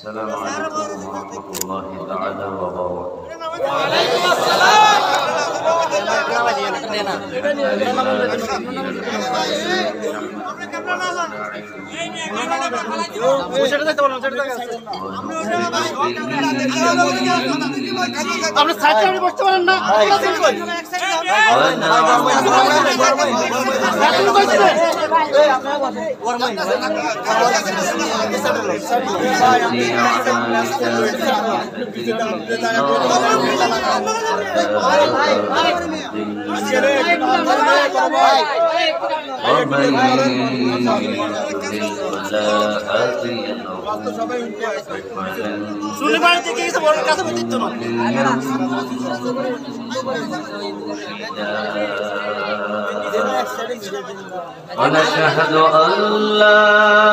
السلام عليكم ورحمة الله تعالى وبركاته. وعليكم السلام. আপনি সাইডে আপনি বসতে পারেন না শুনে বাড়িতে কে গেছে বড় কাছে বলতে না ونشهد أن لا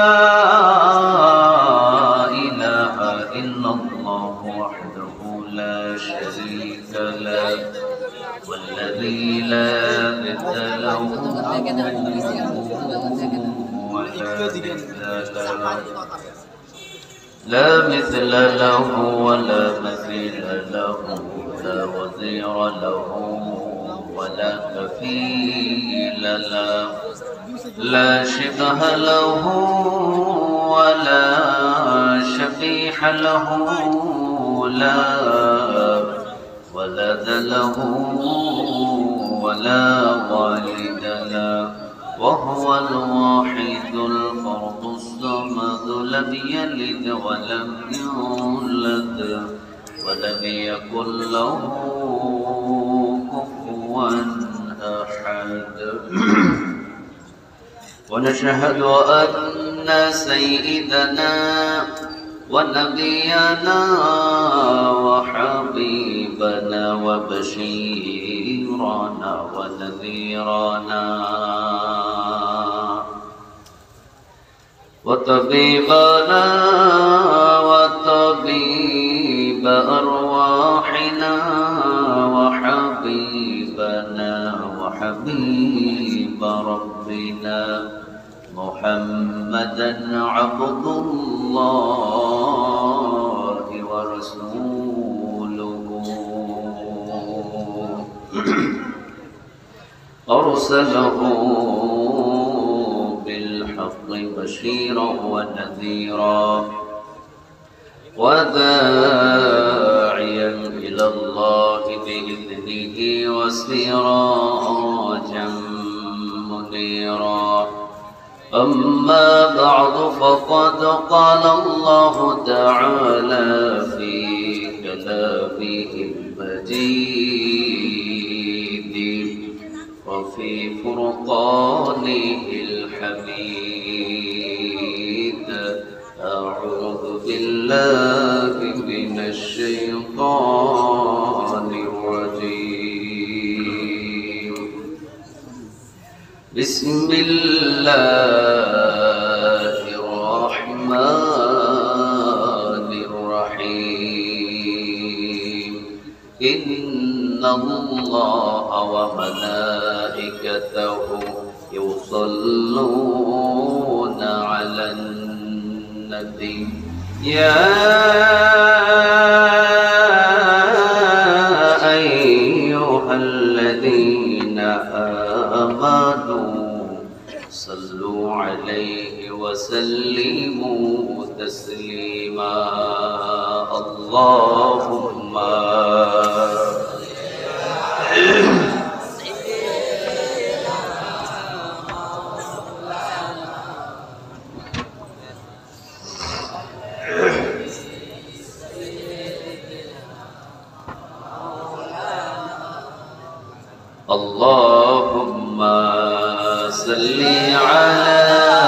إله إلا الله وحده لا شريك له والذي لا مثل له لا مثل له ولا مثيل له لا وزير له ولا كفيل له لا شبه له ولا شبيح له لا ولد له ولا والد له وهو الواحد الفرد الصمد لم يلد ولم يولد ولم يكن له كفوا أحد ونشهد أن سيدنا ونبينا وحبيبنا وبشيرنا ونذيرنا وطبيبنا وطبيب أرواحنا وحبيبنا وحبيب ربنا محمدا عبد الله ورسوله أرسله بالحق بشيرا ونذيرا وداعيا إلى الله بإذنه وسراجا منيرا أما بعد فقد قال الله تعالى في كلامه المجيد وفي فرقانه الحميد أعوذ بالله من الشيطان الرجيم بسم الله الرحمن الرحيم إن الله وملائكته يصلون على النبي يا أيها الذين آمنوا صلوا عليه وسلموا تسليما اللهم اللهم صل على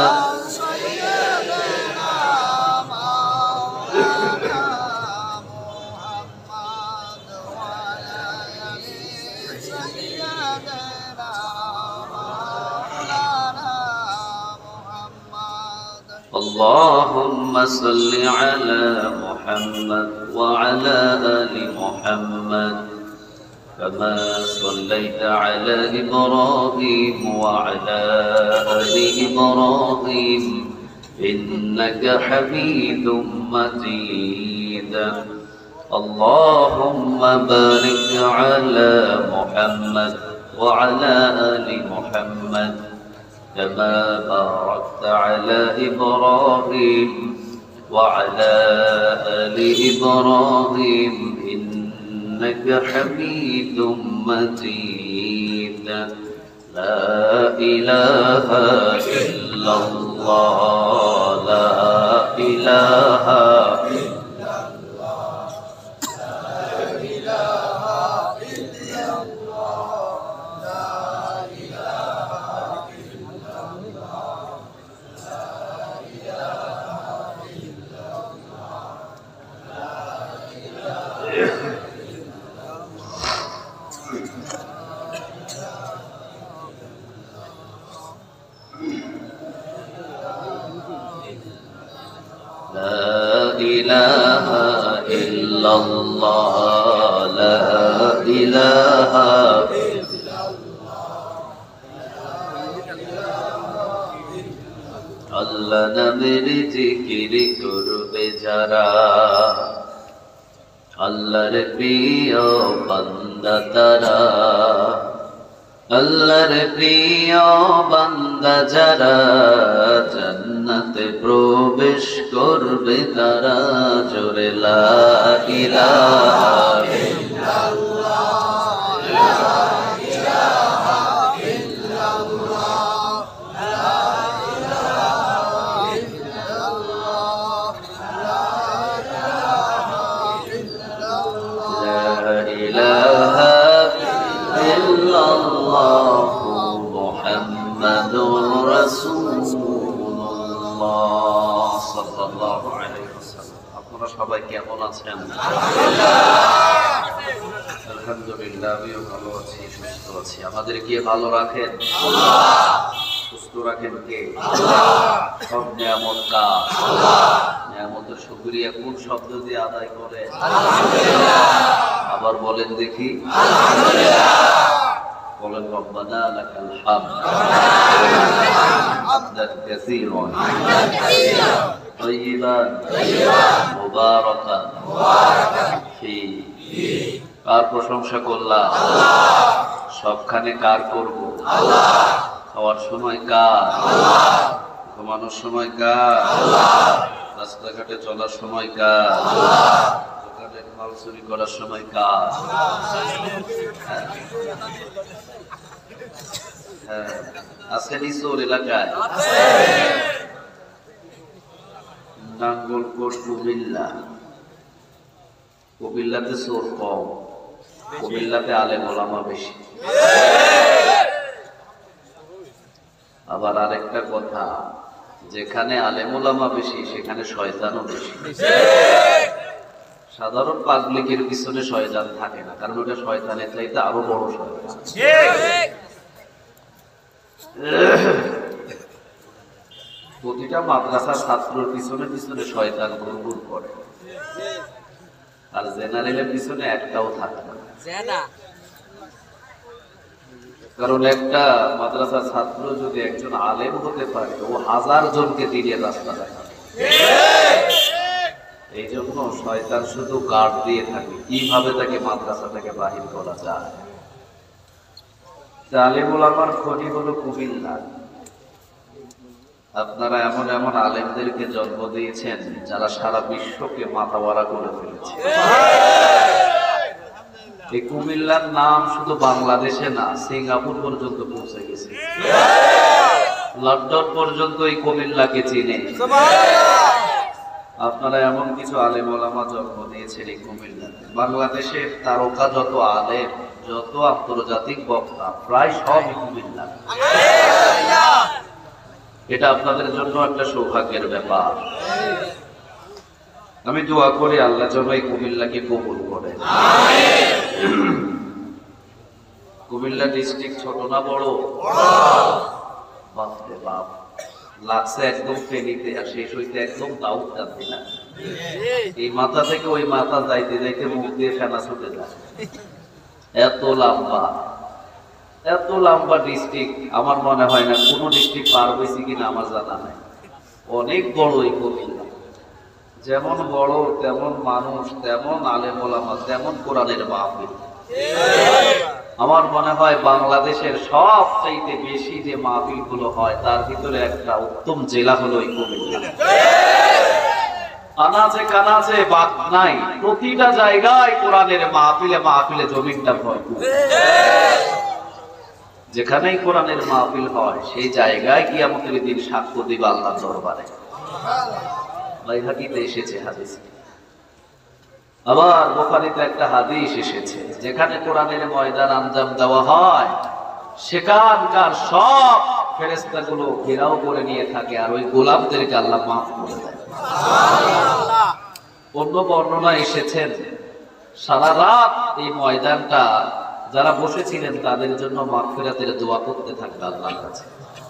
اللهم صل على محمد وعلى آل محمد كما صليت على إبراهيم وعلى آل إبراهيم إنك حميد مجيد اللهم بارك على محمد وعلى آل محمد كما باركت على إبراهيم وعلى آل إبراهيم إنك حميد مجيد لا إله إلا الله لا إله إلا الله لا إله إلا الله لا إله إلا الله لا إله إلا الله لا إله لا إله إلا الله لا إله إلا الله আল্লাহ নামের জিকির করবে যারা আল্লাহর প্রিয় বান্দা তারা আল্লাহর প্রিয় বান্দা যারা জান্নাতে প্রবেশ করবে তারা জোরে লা ইলাহা ইল্লাল্লাহ লা ইলাহা ইল্লাল্লাহ লা ইলাহা ইল্লাল্লাহ লা ইলাহা ইল্লাল্লাহ মুহাম্মাদুর রাসূলুল্লাহ সাল্লাল্লাহু আলাইহি ওয়াসাল্লাম। আপনারা সবাই কেমন আছেন? আলহামদুলিল্লাহ, আমিও ভালো আছি, সুস্থ আছি। আমাদের কে ভালো রাখেন? আল্লাহ। সুস্থ রাখেন কে? আল্লাহ। সব নিয়ামত কার? আল্লাহ। নিয়ামতের শুকরিয়া কোন শব্দ দিয়ে আদায় করে? আলহামদুলিল্লাহ। আবার বলেন দেখি। আলহামদুলিল্লাহ। বলেন রব্বানা লাকাল হামদ হামদান কাসীরান তাইয়িবান মুবারাকান ফি। কার প্রশংসা করলাম? আল্লাহ। সবখানে কার করব? আল্লাহ। খাওয়ার সময় কার? আল্লাহ। ঘুমানোর সময় কার? আল্লাহ। রাস্তাঘাটে চলার সময় কার? আল্লাহ। দোকানে মাল চুরি করার সময় কার? হ্যাঁ, আছে নিচুর এলাকায়? নাঙ্গলকোট কুমিল্লা, কুমিল্লাতে চোর কম, কুমিল্লাতে আলেম ওলামা বেশি। আবার আরেকটা কথা, যেখানে আলেম ওলামা বেশি সেখানে শয়তানও বেশি। সাধারণ পাবলিকের পিছনে শয়তান থাকে না, কারণ ওটা শয়তানের চাইতে আরো বড় শয়তান। প্রতিটা মাদ্রাসার ছাত্রের পিছনে পিছনে শয়তান ঘুরঘুর করে, আর জেনারেলের পিছনে একটাও থাকে না। কারণ একটা মাদ্রাসার ছাত্র যদি একজন আলেম হতে পারে, ও 1000 জনকে দিনের রাস্তা দেখাবে। এই জন্য শয়তান শুধু গার্ড দিয়ে থাকে, কিভাবে তাকে মাদ্রাসা থেকে বাহির করা যায়। আলেম ওলামার খনি হলো কুমিল্লা। আপনারা এমন এমন আলেমদেরকে জন্ম দিয়েছেন যারা সারা বিশ্বকে মাথাওয়ারা করে ফেলেছে। এই কুমিল্লার নাম শুধু বাংলাদেশে না, সিঙ্গাপুর পর্যন্ত পৌঁছে গেছে, লন্ডন পর্যন্ত এই কুমিল্লাকে চিনে। আপনারা এমন কিছু আলেম ওলামা জন্ম দিয়েছেন এই কুমিল্লাতে। বাংলাদেশের তারকা যত আলেম, যত আন্তর্জাতিক বক্তা, প্রায় সব কুমিল্লা। এটা আপনাদের জন্য একটা সৌভাগ্যের ব্যাপার। আমি দোয়া করি আল্লাহ যেন এই কুমিল্লাকে কবুল করে। কুমিল্লা ডিস্ট্রিক্ট ছোট না বড়? বাপরে বাপ, লাগছে একদম ফেনীতে, আর শেষ হইতে একদম দাউদকান্দি না। এই মাথা থেকে ওই মাথা যাইতে যাইতে মুখ দিয়ে ফেনা ছুটে যায়। এত লম্বা, এত লম্বা ডিস্ট্রিক্ট, আমার মনে হয় না কোনো ডিস্ট্রিক্ট পার হয়েছে কিনা আমার জানা নাই। অনেক বড় এই কুমিল্লা, যেমন বড় তেমন মানুষ, তেমন আলেম ওলামা, তেমন কোরআনের মাহফিল। আমার মনে হয় বাংলাদেশের সবচাইতে বেশি যে মাহফিল গুলো হয় তার ভিতরে একটা উত্তম জেলা হলো এই কুমিল্লা। আনাচে কানাচে বাদ নাই, প্রতিটা জায়গায় কোরআনের মাহফিলে মাহফিলে জমিনটা ভরপুর। যেখানেই কোরআনের মাহফিল হয় সেই জায়গায় কিয়ামতের দিন সাক্ষ্য দিবে আল্লাহর দরবারে। বাইহাকিতে এসেছে হাদিস। আবার বুখারীতে একটা হাদিস এসেছে, যেখানে কোরআনের ময়দান আঞ্জাম দেওয়া হয় সেখানকার সব ফেরেশতাগুলো ঘেরাও করে নিয়ে থাকে, আর ওই গোলামদেরকে আল্লাহ মাফ করে দেয়। অন্য বর্ণনা এসেছেন সারা রাত এই ময়দানটা যারা বসেছিলেন তাদের জন্য মাগফিরাতের দোয়া করতে থাকবে আল্লাহর কাছে।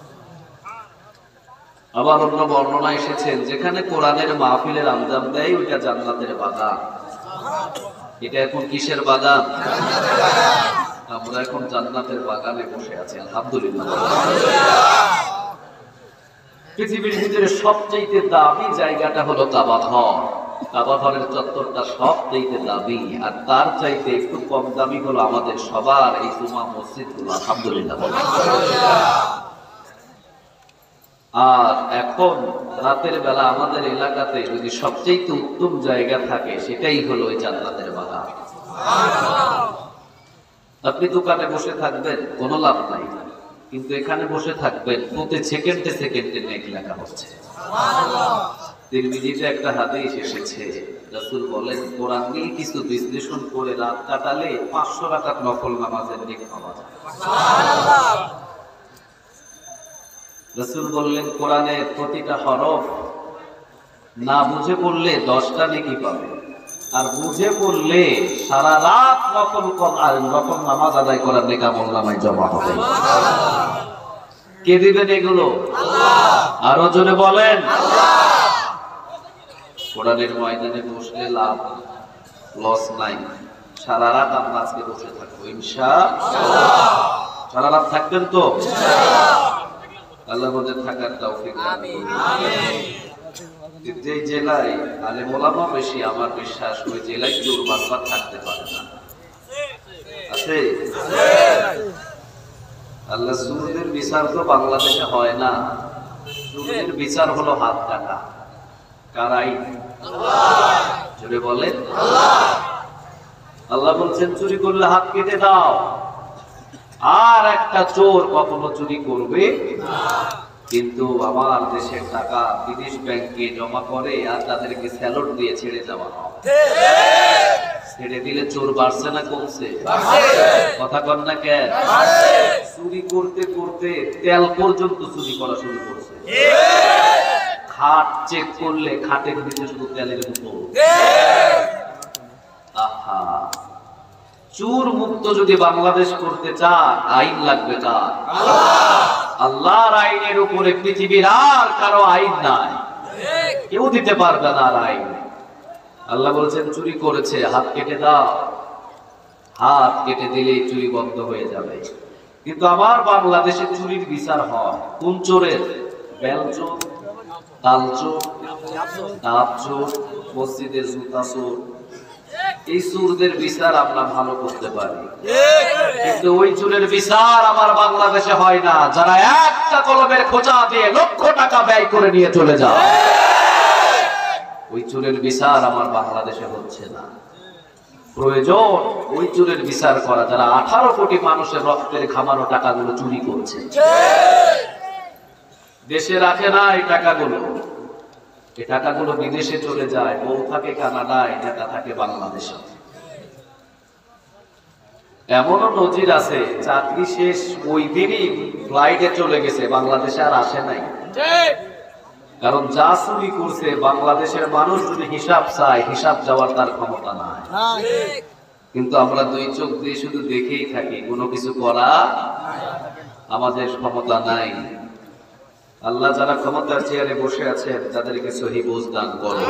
আবার অন্য বর্ণনা এসেছেন যেখানে কোরআনের মাহফিলের আঞ্জাম দেয় ওইটা জান্নাতের বাগান। এটা এখন কিসের বাগান? আমরা এখন জান্নাতের বাগানে বসে আছি, আলহামদুলিল্লাহ। পৃথিবীর ভিতরে সবচেয়ে দামি জায়গাটা হলো কাবা ঘর। কাবা ঘরের চত্বরটা সবচেয়ে দামি, আর তার চাইতে একটু কম দামি হলো আমাদের সবার এই জুমা মসজিদগুলো, আলহামদুলিল্লাহ। আর এখন রাতের বেলা আমাদের এলাকাতে যদি সবচেয়ে উত্তম জায়গা থাকে সেটাই হলো ওই জান্নাতের বাগান। আপনি দোকানে বসে থাকবেন কোনো লাভ নাই, কিন্তু এখানে বসে থাকবেন প্রতি সেকেন্ডে সেকেন্ডে নেক লেখা হচ্ছে। তিরমিজিতে একটা হাদিস এসেছে, রাসূল বলেন কোরআন নিয়ে কিছু বিশ্লেষণ করে রাত কাটালে 500 রাকাত নফল নামাজের নেক পাওয়া যায়। সুবহানাল্লাহ। রাসূল বললেন কোরআনের প্রতিটা হরফ না বুঝে পড়লে 10টা নেকি পাবে, আর বুঝে পড়লে সারা রাত নফল নামাজ আদায় করার নেক আমলনামায় জমা হবে। কে দিবেন এগুলো? আল্লাহ। আরো জোরে বলেন আল্লাহ। কোরআনের ময়দানে বসলে লাভ লস নাই। সারা রাত আমরা আজকে বসে থাকবো ইনশাআল্লাহ। সারা রাত থাকবেন তো ইনশাআল্লাহ? আল্লাহ আমাদের থাকার তৌফিক দান করুন। আমিন। যে জেলায় আলেম ওলামা বেশি, আমার বিশ্বাস ওই জেলায় চোর বাটপার থাকতে পারে না। আছে? আল্লাহ চোরদের বিচার তো বাংলাদেশে হয় না, চোরদের বিচার হলো হাত কাটা। কার আইন? আল্লাহ। জোরে বলেন আল্লাহ। আল্লাহ বলছেন চুরি করলে হাত কেটে দাও। আর একটা চোর কখনো চুরি করবে না। কিন্তু আমার দেশের টাকা বিদেশ ব্যাংকে জমা করে আর তাদেরকে স্যালুট দিয়ে ছেড়ে দেওয়া হয়। ছেড়ে দিলে চোর বাড়ছে না কমছে? কথা কন না কেন? চুরি করতে করতে তেল পর্যন্ত চুরি করা শুরু করছে। খাট চেক করলে খাটের ভিতরে শুধু তেলের মতো। আহা, চোর মুক্ত যদি বাংলাদেশ করতে চান আইন লাগবে কার? আল্লাহ। আল্লাহর আইনের উপরে পৃথিবীর আর কারো আইন নাই, কেউ দিতে পারবে না আর আইন। আল্লাহ বলেছেন চুরি করেছে হাত কেটে দাও। হাত কেটে দিলেই চুরি বন্ধ হয়ে যাবে। কিন্তু আমার বাংলাদেশে চুরির বিচার হয় কোন চোরের? বেল চোর, তাল চোর, ডাব চোর, মসজিদের জুতা চোর। এই চোরদের বিচার আমরা ভালো করতে পারি, কিন্তু ওই চোরের বিচার আমার বাংলাদেশে হয় না যারা একটা কলমের খোঁচা দিয়ে লক্ষ টাকা ব্যয় করে নিয়ে চলে যায়। ওই চোরের বিচার আমার বাংলাদেশে হচ্ছে না। প্রয়োজন ওই চোরের বিচার করা যারা 18 কোটি মানুষের রক্তের ঘামানো টাকাগুলো চুরি করছে, দেশে রাখে না এই টাকাগুলো। এই টাকাগুলো বিদেশে চলে যায়, বউ থাকে কানাডায়, টাকা থাকে বাংলাদেশে। এমনও নজির আছে চাকরি শেষ ওই দিনই ফ্লাইটে চলে গেছে, বাংলাদেশে আর আসে নাই। কারণ যা চুরি করছে বাংলাদেশের মানুষ যদি হিসাব চায়, হিসাব যাওয়ার তার ক্ষমতা নাই। কিন্তু আমরা দুই চোখ দিয়ে শুধু দেখেই থাকি, কোনো কিছু করা আমাদের ক্ষমতা নাই। আল্লাহ যারা ক্ষমতার চেয়ারে বসে আছেন তাদেরকে সহি বুঝ দান করুন।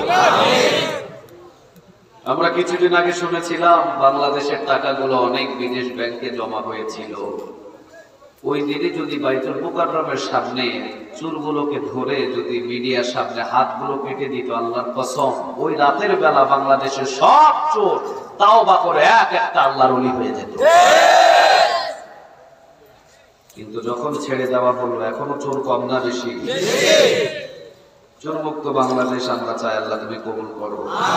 আমরা কিছুদিন আগে শুনেছিলাম বাংলাদেশের টাকাগুলো অনেক বিদেশ ব্যাংকে জমা হয়েছিল। ওই দিনে যদি বাইতুল মুকাররমের সামনে চুলগুলোকে ধরে যদি মিডিয়ার সামনে হাতগুলো কেটে দিত, আল্লাহর কসম ওই রাতের বেলা বাংলাদেশের সব চোর তাওবা করে এক একটা আল্লাহর ওলি হয়ে যেত। কিন্তু যখন ছেড়ে দেওয়া হলো, এখনো চোর কম না বেশি? চোর মুক্ত বাংলাদেশ আমরা চাই, আল্লাহ তুমি কবুল করো।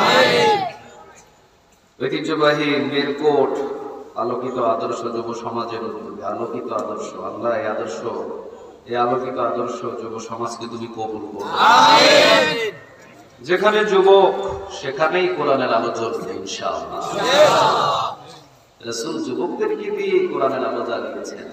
ঐতিহ্যবাহী মিরকোট আলোকিত আদর্শ যুব সমাজের উদ্যোগে আলোকিত আদর্শ, আল্লাহ এই আলোকিত আদর্শ যুব সমাজকে তুমি কবুল করো। যেখানে যুবক সেখানেই কোরআনের আলো জ্বলবে ইনশাআল্লাহ। রাসূল যুবকদেরকে দিয়ে কোরআনের আলো জ্বালিয়েছেন।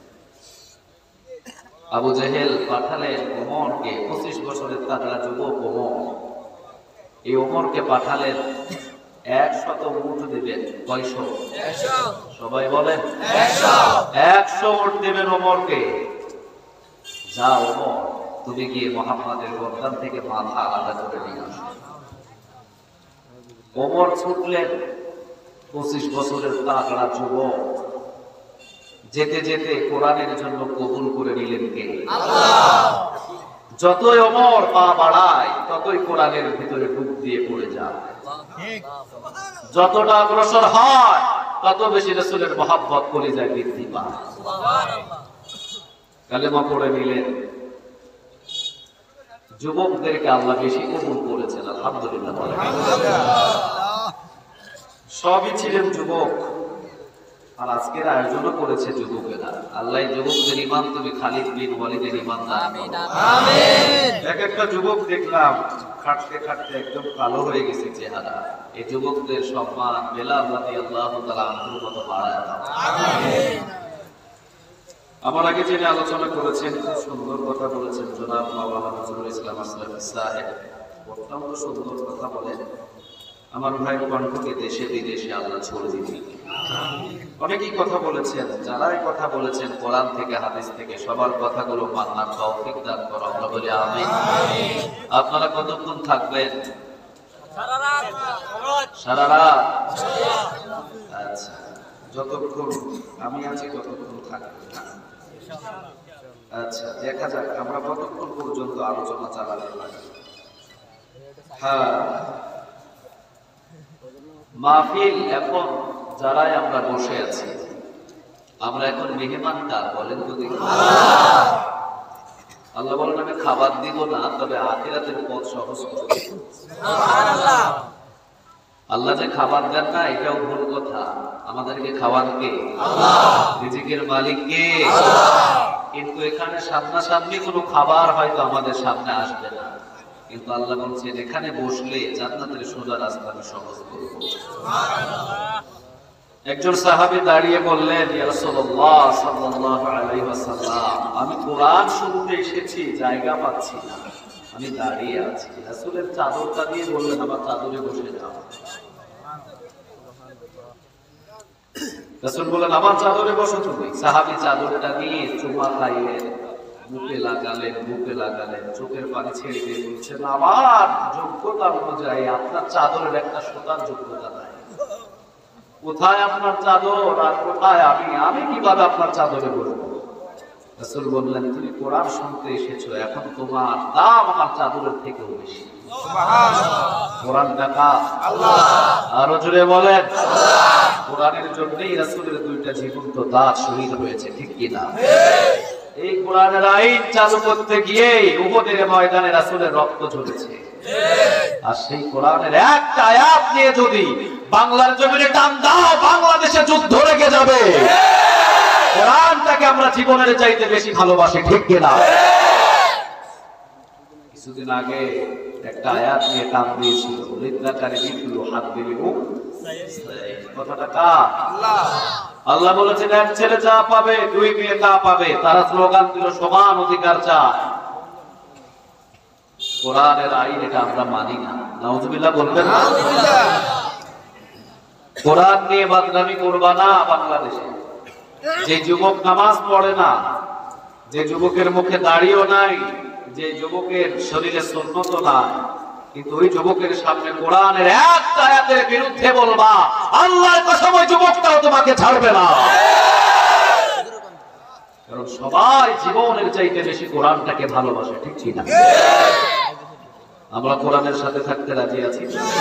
আবু জেহেল পাঠালেন ওমরকে, 25 বছরের তাগড়া যুবক ওমর, এই ওমরকে পাঠালেন 100 উট দেবেন। কয়শো? সবাই বলেন 100 উট দেবেন ওমরকে। যা ওমর, তুমি গিয়ে মুহাম্মাদের গর্দান থেকে মাথা আলাদা করে নিয়ে আসো। ওমর ছুটলেন, 25 বছরের তাগড়া যুবক, যেতে যেতে কোরআনের জন্য কবুল করে নিলেন কে? আল্লাহ। যতই ওমর পা বাড়ায় ততই কোরআনের ভিতরে ডুব দিয়ে পড়ে যায়। যতটা অগ্রসর হয় তত বেশি রাসূলের মহব্বত করে যায়, বৃদ্ধি পায়। কালেমা পড়ে নিলেন। যুবকদেরকে আল্লাহ বেশি কবুল করেছেন, আলহামদুলিল্লাহ। সবই ছিলেন যুবক, আর আজকের আয়োজনও করেছে যুবকেরা। আল্লাহ যুবকদের ইমান তুমি খালিদ বিন ওয়ালিদের ইমান দান করো। আমিন। এক একটা যুবক দেখলাম খাটতে খাটতে একদম কালো হয়ে গেছে চেহারা। এই যুবকদের সম্মান বেলাল রাদিয়াল্লাহু তাআলা আনহুর মতো বাড়ায় দাও। আমিন। আমার আগে যিনি আলোচনা করেছেন, খুব সুন্দর কথা বলেছেন জনাব মাওলানা নজরুল ইসলাম আসলাফি সাহেব, অত্যন্ত সুন্দর কথা বলেন। আমার ভাই কণ্ঠকে দেশে বিদেশে আল্লাহ ছড়িয়ে দিন। অনেকেই কথা বলেছেন, যারাই কথা বলেছেন কোরআন থেকে হাদিস থেকে, সবার কথাগুলো মানার তৌফিক দান করো, আমরা বলি আমিন। আপনারা কতক্ষণ থাকবেন? সারা রাত। আচ্ছা, যতক্ষণ আমি আছি ততক্ষণ থাকবেন। আচ্ছা, দেখা যাক আমরা কতক্ষণ পর্যন্ত আলোচনা চালাতে পারি। হ্যাঁ, মাহফিল এখন যারাই আমরা বসে আছি, আমরা এখন মেহমান কার বলেন তো দেখি? আল্লাহ বলেন আমি খাবার দিব না, তবে আখিরাতের পথ সহজ করে দেব। আল্লাহ যে খাবার দেন না এটাও ভুল কথা। আমাদেরকে খাওয়ান কে? আল্লাহ। রিজিকের মালিক কে? আল্লাহ। কিন্তু এখানে সামনাসামনি কোনো খাবার হয়তো আমাদের সামনে আসবে না, কিন্তু আল্লাহ বলছেন এখানে বসলে জান্নাতের সোজা রাস্তা আমি সহজ করব। সুবহানাল্লাহ। একজন সাহাবী দাঁড়িয়ে বললেন, ইয়া রাসূলুল্লাহ সাল্লাল্লাহু আলাইহি ওয়াসাল্লাম, আমি কোরআন শুনতে এসেছি, জায়গা পাচ্ছি না, আমি দাঁড়িয়ে আছি। রাসূলের চাদরটা দিয়ে বললেন আমার চাদরে বসে যাও। রাসূল বললেন আমার চাদরে বসো তুমি। সাহাবী চাদরটা নিয়ে চুমা খাইলেন, মুখে লাগালেন, চোখের পানি ছেড়ে দিয়ে বলছেন আমার যোগ্যতা অনুযায়ী আপনার চাদরের একটা সুতার যোগ্যতা নাই। কোথায় আপনার চাদর আর কোথায় আমি কিভাবে আপনার চাদরে বসবো? রাসূল বললেন তুমি কোরআন শুনতে এসেছো, এখন তোমার দাম আমার চাদরের থেকেও বেশি। সুবহানাল্লাহ। কোরআনটা কার? আল্লাহ। আরো জোরে বলেন আল্লাহ। কোরআনের জন্যই রাসূলের দুইটা জীবন্ত দাঁত শহীদ হয়েছে, ঠিক কি না? এই কোরআনের আইন চালু করতে গিয়ে উহুদের ময়দানে রাসূলের রক্ত ঝরেছে। আর সেই কোরআনের একটা আয়াত নিয়ে যদি বাংলার জমিনে টান দাও, বাংলাদেশে যুদ্ধ লেগে যাবে। কোরআনটাকে আমরা জীবনের চাইতে বেশি ভালোবাসি, ঠিক কি না? কিছুদিন আগে একটা আয়াত নিয়ে টান দিয়েছিল, লিদ্দাকারী বিপুল হাত দিলিও। কথাটা কার? আল্লাহ। আল্লাহ বলেছেন এক ছেলে যা পাবে, দুই মেয়ে তা পাবে। তারা স্লোগান দিল সমান অধিকার চায়। কোরআনের আইন এটা আমরা মানি না। নাউজুবিল্লাহ বলবেন না? কোরআন নিয়ে বদনামি করবা না বাংলাদেশে। যে যুবক নামাজ পড়ে না, যে যুবকের মুখে দাড়িও নাই, যে যুবকের শরীরে সুন্নতও নাই, কিন্তু ওই যুবকের সামনে কোরআনের একটা আয়াতের বিরুদ্ধে বলবা, আল্লাহর কসম ওই যুবকটাও তোমাকে ছাড়বে না। কারণ সবাই জীবনের চাইতে বেশি কোরআনটাকে ভালোবাসে, ঠিক কি না? আমরা কোরআনের সাথে থাকতে রাজি আছি।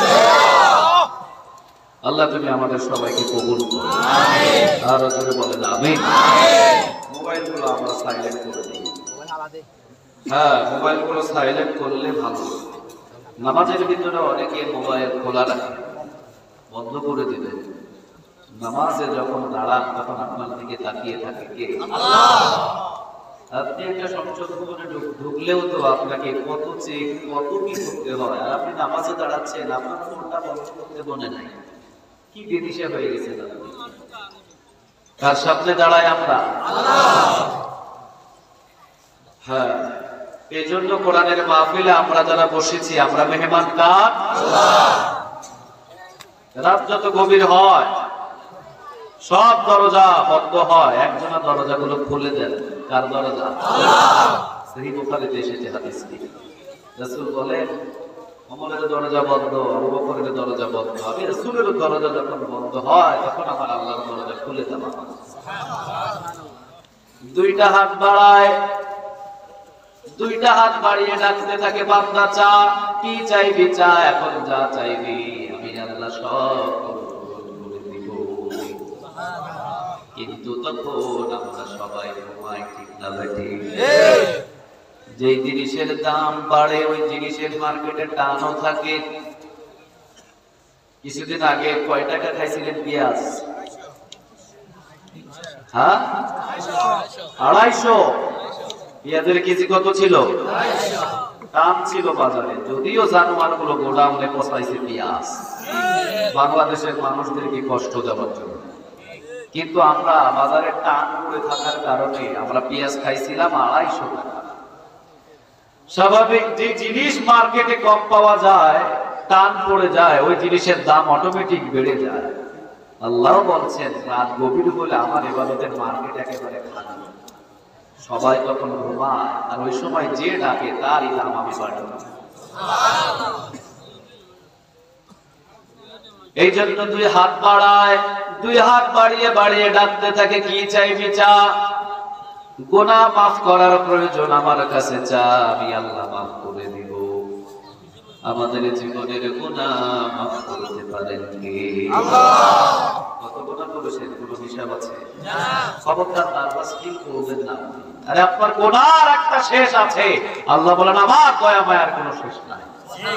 আল্লাহ তুমি আমাদের সবাইকে কবুল করো, আর জোরে বলেন আমিন। মোবাইলগুলো আমরা সাইলেন্ট করে দিই। হ্যাঁ, মোবাইলগুলো সাইলেন্ট করলে ভালো। নামাজের ভিতরে অনেকে মোবাইল খোলা রাখে, বন্ধ করে দিবে। নামাজে যখন দাঁড়ান তখন আপনার দিকে তাকিয়ে থাকে কে? আপনি একটা সংসদ ভবনে ঢুকলেও তো আপনাকে কত চেক কত কি করতে হয়, আর আপনি নামাজে দাঁড়াচ্ছেন, আপনার ফোনটা বন্ধ করতে মনে নাই। কি বিদিশা হয়ে গেছে আপনি? কার সামনে দাঁড়ায় আমরা? হ্যাঁ, এই জন্য কোরআনের মাহফিলে আমরা যারা বসেছি, আমরা মেহমান কার? রাত যত গভীর হয় সব দরজা বন্ধ হয়, একজনের দরজাগুলো খুলে দেন। কার দরজা? সহিহ বুখারীতে এসেছে হাদিসটি। রাসূল বলেন, ওমরের দরজা বন্ধ, আবু বকরের দরজা বন্ধ, আমি রাসূলের দরজা যখন বন্ধ হয় তখন আমার আল্লাহর দরজা খুলে দেওয়া। দুইটা হাত বাড়ায়, দুইটা হাত বাড়িয়ে ডাকতে থাকে, বান্দা চা, কি চাইবি চা, এখন যা চাইবি আমি আল্লাহ সব করে দিব। কিন্তু তখন আমরা সবাই ঘুমাই, ঠিক না বেঠি? যে জিনিসের দাম বাড়ে ওই জিনিসের মার্কেটে টানও থাকে। কিছুদিন আগে কয় টাকা খাইছিলেন পেঁয়াজ? হ্যাঁ, 250। পেঁয়াজের কেজি কত ছিল? দাম ছিল বাজারে, যদিও জানোয়ার গুলো গোডাউনে পচাইছে পেঁয়াজ বাংলাদেশের মানুষদেরকে কষ্ট দেওয়ার জন্য, কিন্তু আমরা বাজারে টান পড়ে থাকার কারণে আমরা পেঁয়াজ খাইছিলাম 250 টাকা। স্বাভাবিক যে জিনিস মার্কেটে কম পাওয়া যায়, টান পড়ে যায়, ওই জিনিসের দাম অটোমেটিক বেড়ে যায়। আল্লাহ বলছেন, রাত গভীর হলে আমার ইবাদতের মার্কেট একেবারে খালি, সবাই তখন ঘুমায়, আর ওই সময় যে ডাকে তারই দাম আমি বাড়াবো। এই জন্য দুই হাত বাড়ায়, দুই হাত বাড়িয়ে বাড়িয়ে ডাকতে থাকে, কি চাইবি চা, গুনাহ মাফ করার প্রয়োজন আমার কাছে চা, আমি আল্লাহ মাফ করে দিব। আমাদের জীবনের গুনাহ মাফ করতে পারেন কে? আল্লাহ। কত গুনাহ করেছেন, কোনো হিসাব আছে? না। খবরদার নার্ভাস ফিল করবেন না। আরে আপনার গুনাহর একটা শেষ আছে। আল্লাহ বলেন, আমার দয়া মায়ার কোনো শেষ নাই। ঠিক।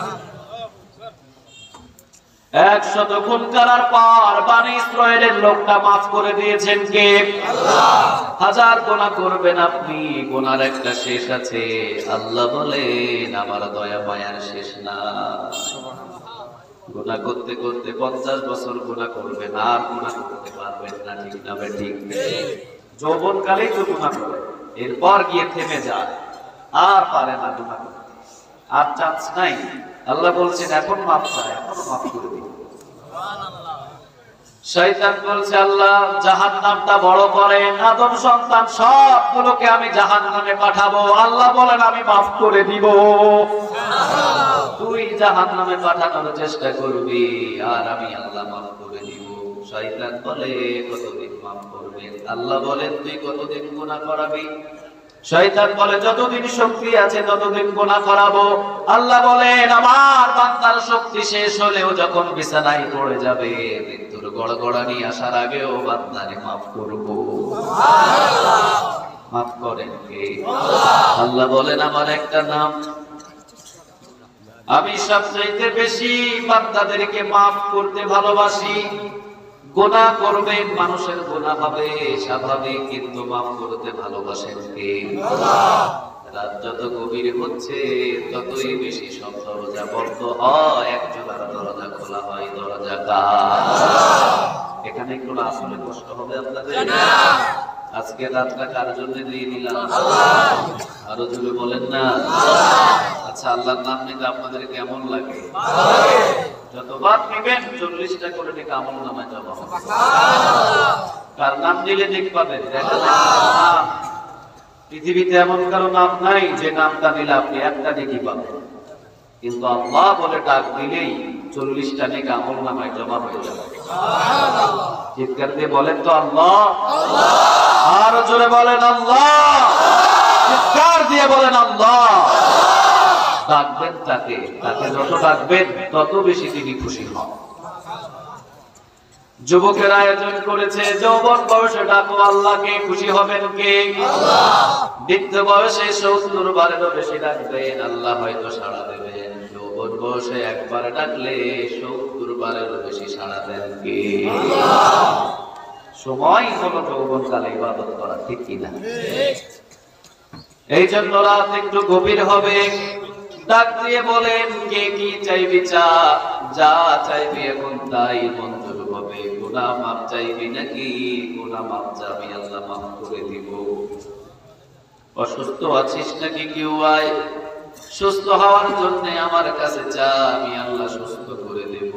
100 খুন করার পর বনি ইসরাইলের লোকটা মাফ করে দিয়েছেন কে? আল্লাহ। 1000 গুনাহ করবেন আপনি, গুনাহর একটা শেষ আছে। আল্লাহ বলেন, আমার দয়া মায়ার শেষ না। গুনাহ করতে করতে 50 বছর গুনাহ করবেন, আর গুনাহ করতে পারবেন না, ঠিক না ঠিক? যৌবনকালেই তো গুনাহ করে, এরপর গিয়ে থেমে যায়, আর পারে না গুনাহ করতে, আর চান্স নাই। আল্লাহ বলছেন, এখন মাফ চায়, এখন মাফ করে দিন। শয়তান বলছে, আল্লাহ জাহান্নামটা বড় করেন, আদম সন্তান সবগুলোকে আমি জাহান্নামে পাঠাবো। আল্লাহ বলেন, আমি মাফ করে দিব। তুই জাহান্নামে পাঠানোর চেষ্টা করবি, আর আমি আল্লাহ মাফ করে দিব। শয়তান বলে, কতদিন মাফ করবেন? আল্লাহ বলেন, তুই কতদিন গুনাহ করাবি? শয়তান বলে, যতদিন শক্তি আছে ততদিন গুনাহ করাবো। আল্লাহ বলেন, আমার বান্দার শক্তি শেষ হলেও যখন বিছানায় পড়ে যাবে, মৃত্যুর গড়গড়ানি আসার আগেও বান্দারে মাফ করবো। সুবহানাল্লাহ। মাফ করেন কে? আল্লাহ। আল্লাহ বলেন, আমার একটা নাম, আমি সবচাইতে বেশি বান্দাদেরকে মাফ করতে ভালোবাসি। গুনাহ করবেন, মানুষের গুনাহ হবে স্বাভাবিক, কিন্তু মাফ করতে ভালোবাসেন কে? আল্লাহ। রাত যত গভীর হচ্ছে ততই বেশি সব দরজা বন্ধ হয়, একজনের দরজা খোলা হয়, দরজা কার? এখানে একটু আসলে কষ্ট হবে আপনাদের। আজকে রাতটা কার জন্য দিয়ে দিলাম? আল্লাহ। আরো জোরে বলেন না। আল্লাহ। আচ্ছা, আল্লাহর নাম নিতে আপনাদের কেমন লাগে? ভালো লাগে। যতবার নেবেন 40টা করে নেকি আমল নামায় জমা হবে। সুবহানাল্লাহ। কার নাম দিলে নেক পাবেন? আল্লাহ। পৃথিবীতে এমন কারো নাম নাই যে নামটা নিলে আপনি একটা নেকি পাবেন, কিন্তু আল্লাহ বলে ডাক দিলেই 40টা নেকি আমল নামায় জমা হয়ে যাবে। সুবহানাল্লাহ। চিৎকার দিয়ে বলেন তো আল্লাহ। আল্লাহ। আর জোরে বলেন আল্লাহ, চিৎকার দিয়ে বলেন আল্লাহ। ডাকবেন তাকে, তাকে যত ডাকবেন তত বেশি তিনি খুশি হন। যুবকের আয়োজন করেছে, যৌবন বয়সে ডাকো আল্লাহকে, খুশি হবেন কে? বৃদ্ধ বয়সে 70 বারেরও বেশি ডাকবেন, আল্লাহ হয়তো সাড়া দেবেন। যৌবন বয়সে একবার ডাকলে 70 বারেরও বেশি সাড়া দেন কে? সময় হলো যৌবন কালে ইবাদত করা, ঠিক কিনা? এই জন্য রাত একটু গভীর হবে। ডাক দিয়ে বলেন, কে কি চাইবি চা, যা চাইবি এখন তাই মঞ্জুর হবে। গুনাহ মাফ চাইবি নাকি? গুনাহ মাফ চাবি, আল্লাহ মাফ করে দিব। অসুস্থ আছিস নাকি? কেউ আয়, সুস্থ হওয়ার জন্য আমার কাছে চা, আমি আল্লাহ সুস্থ করে দেব।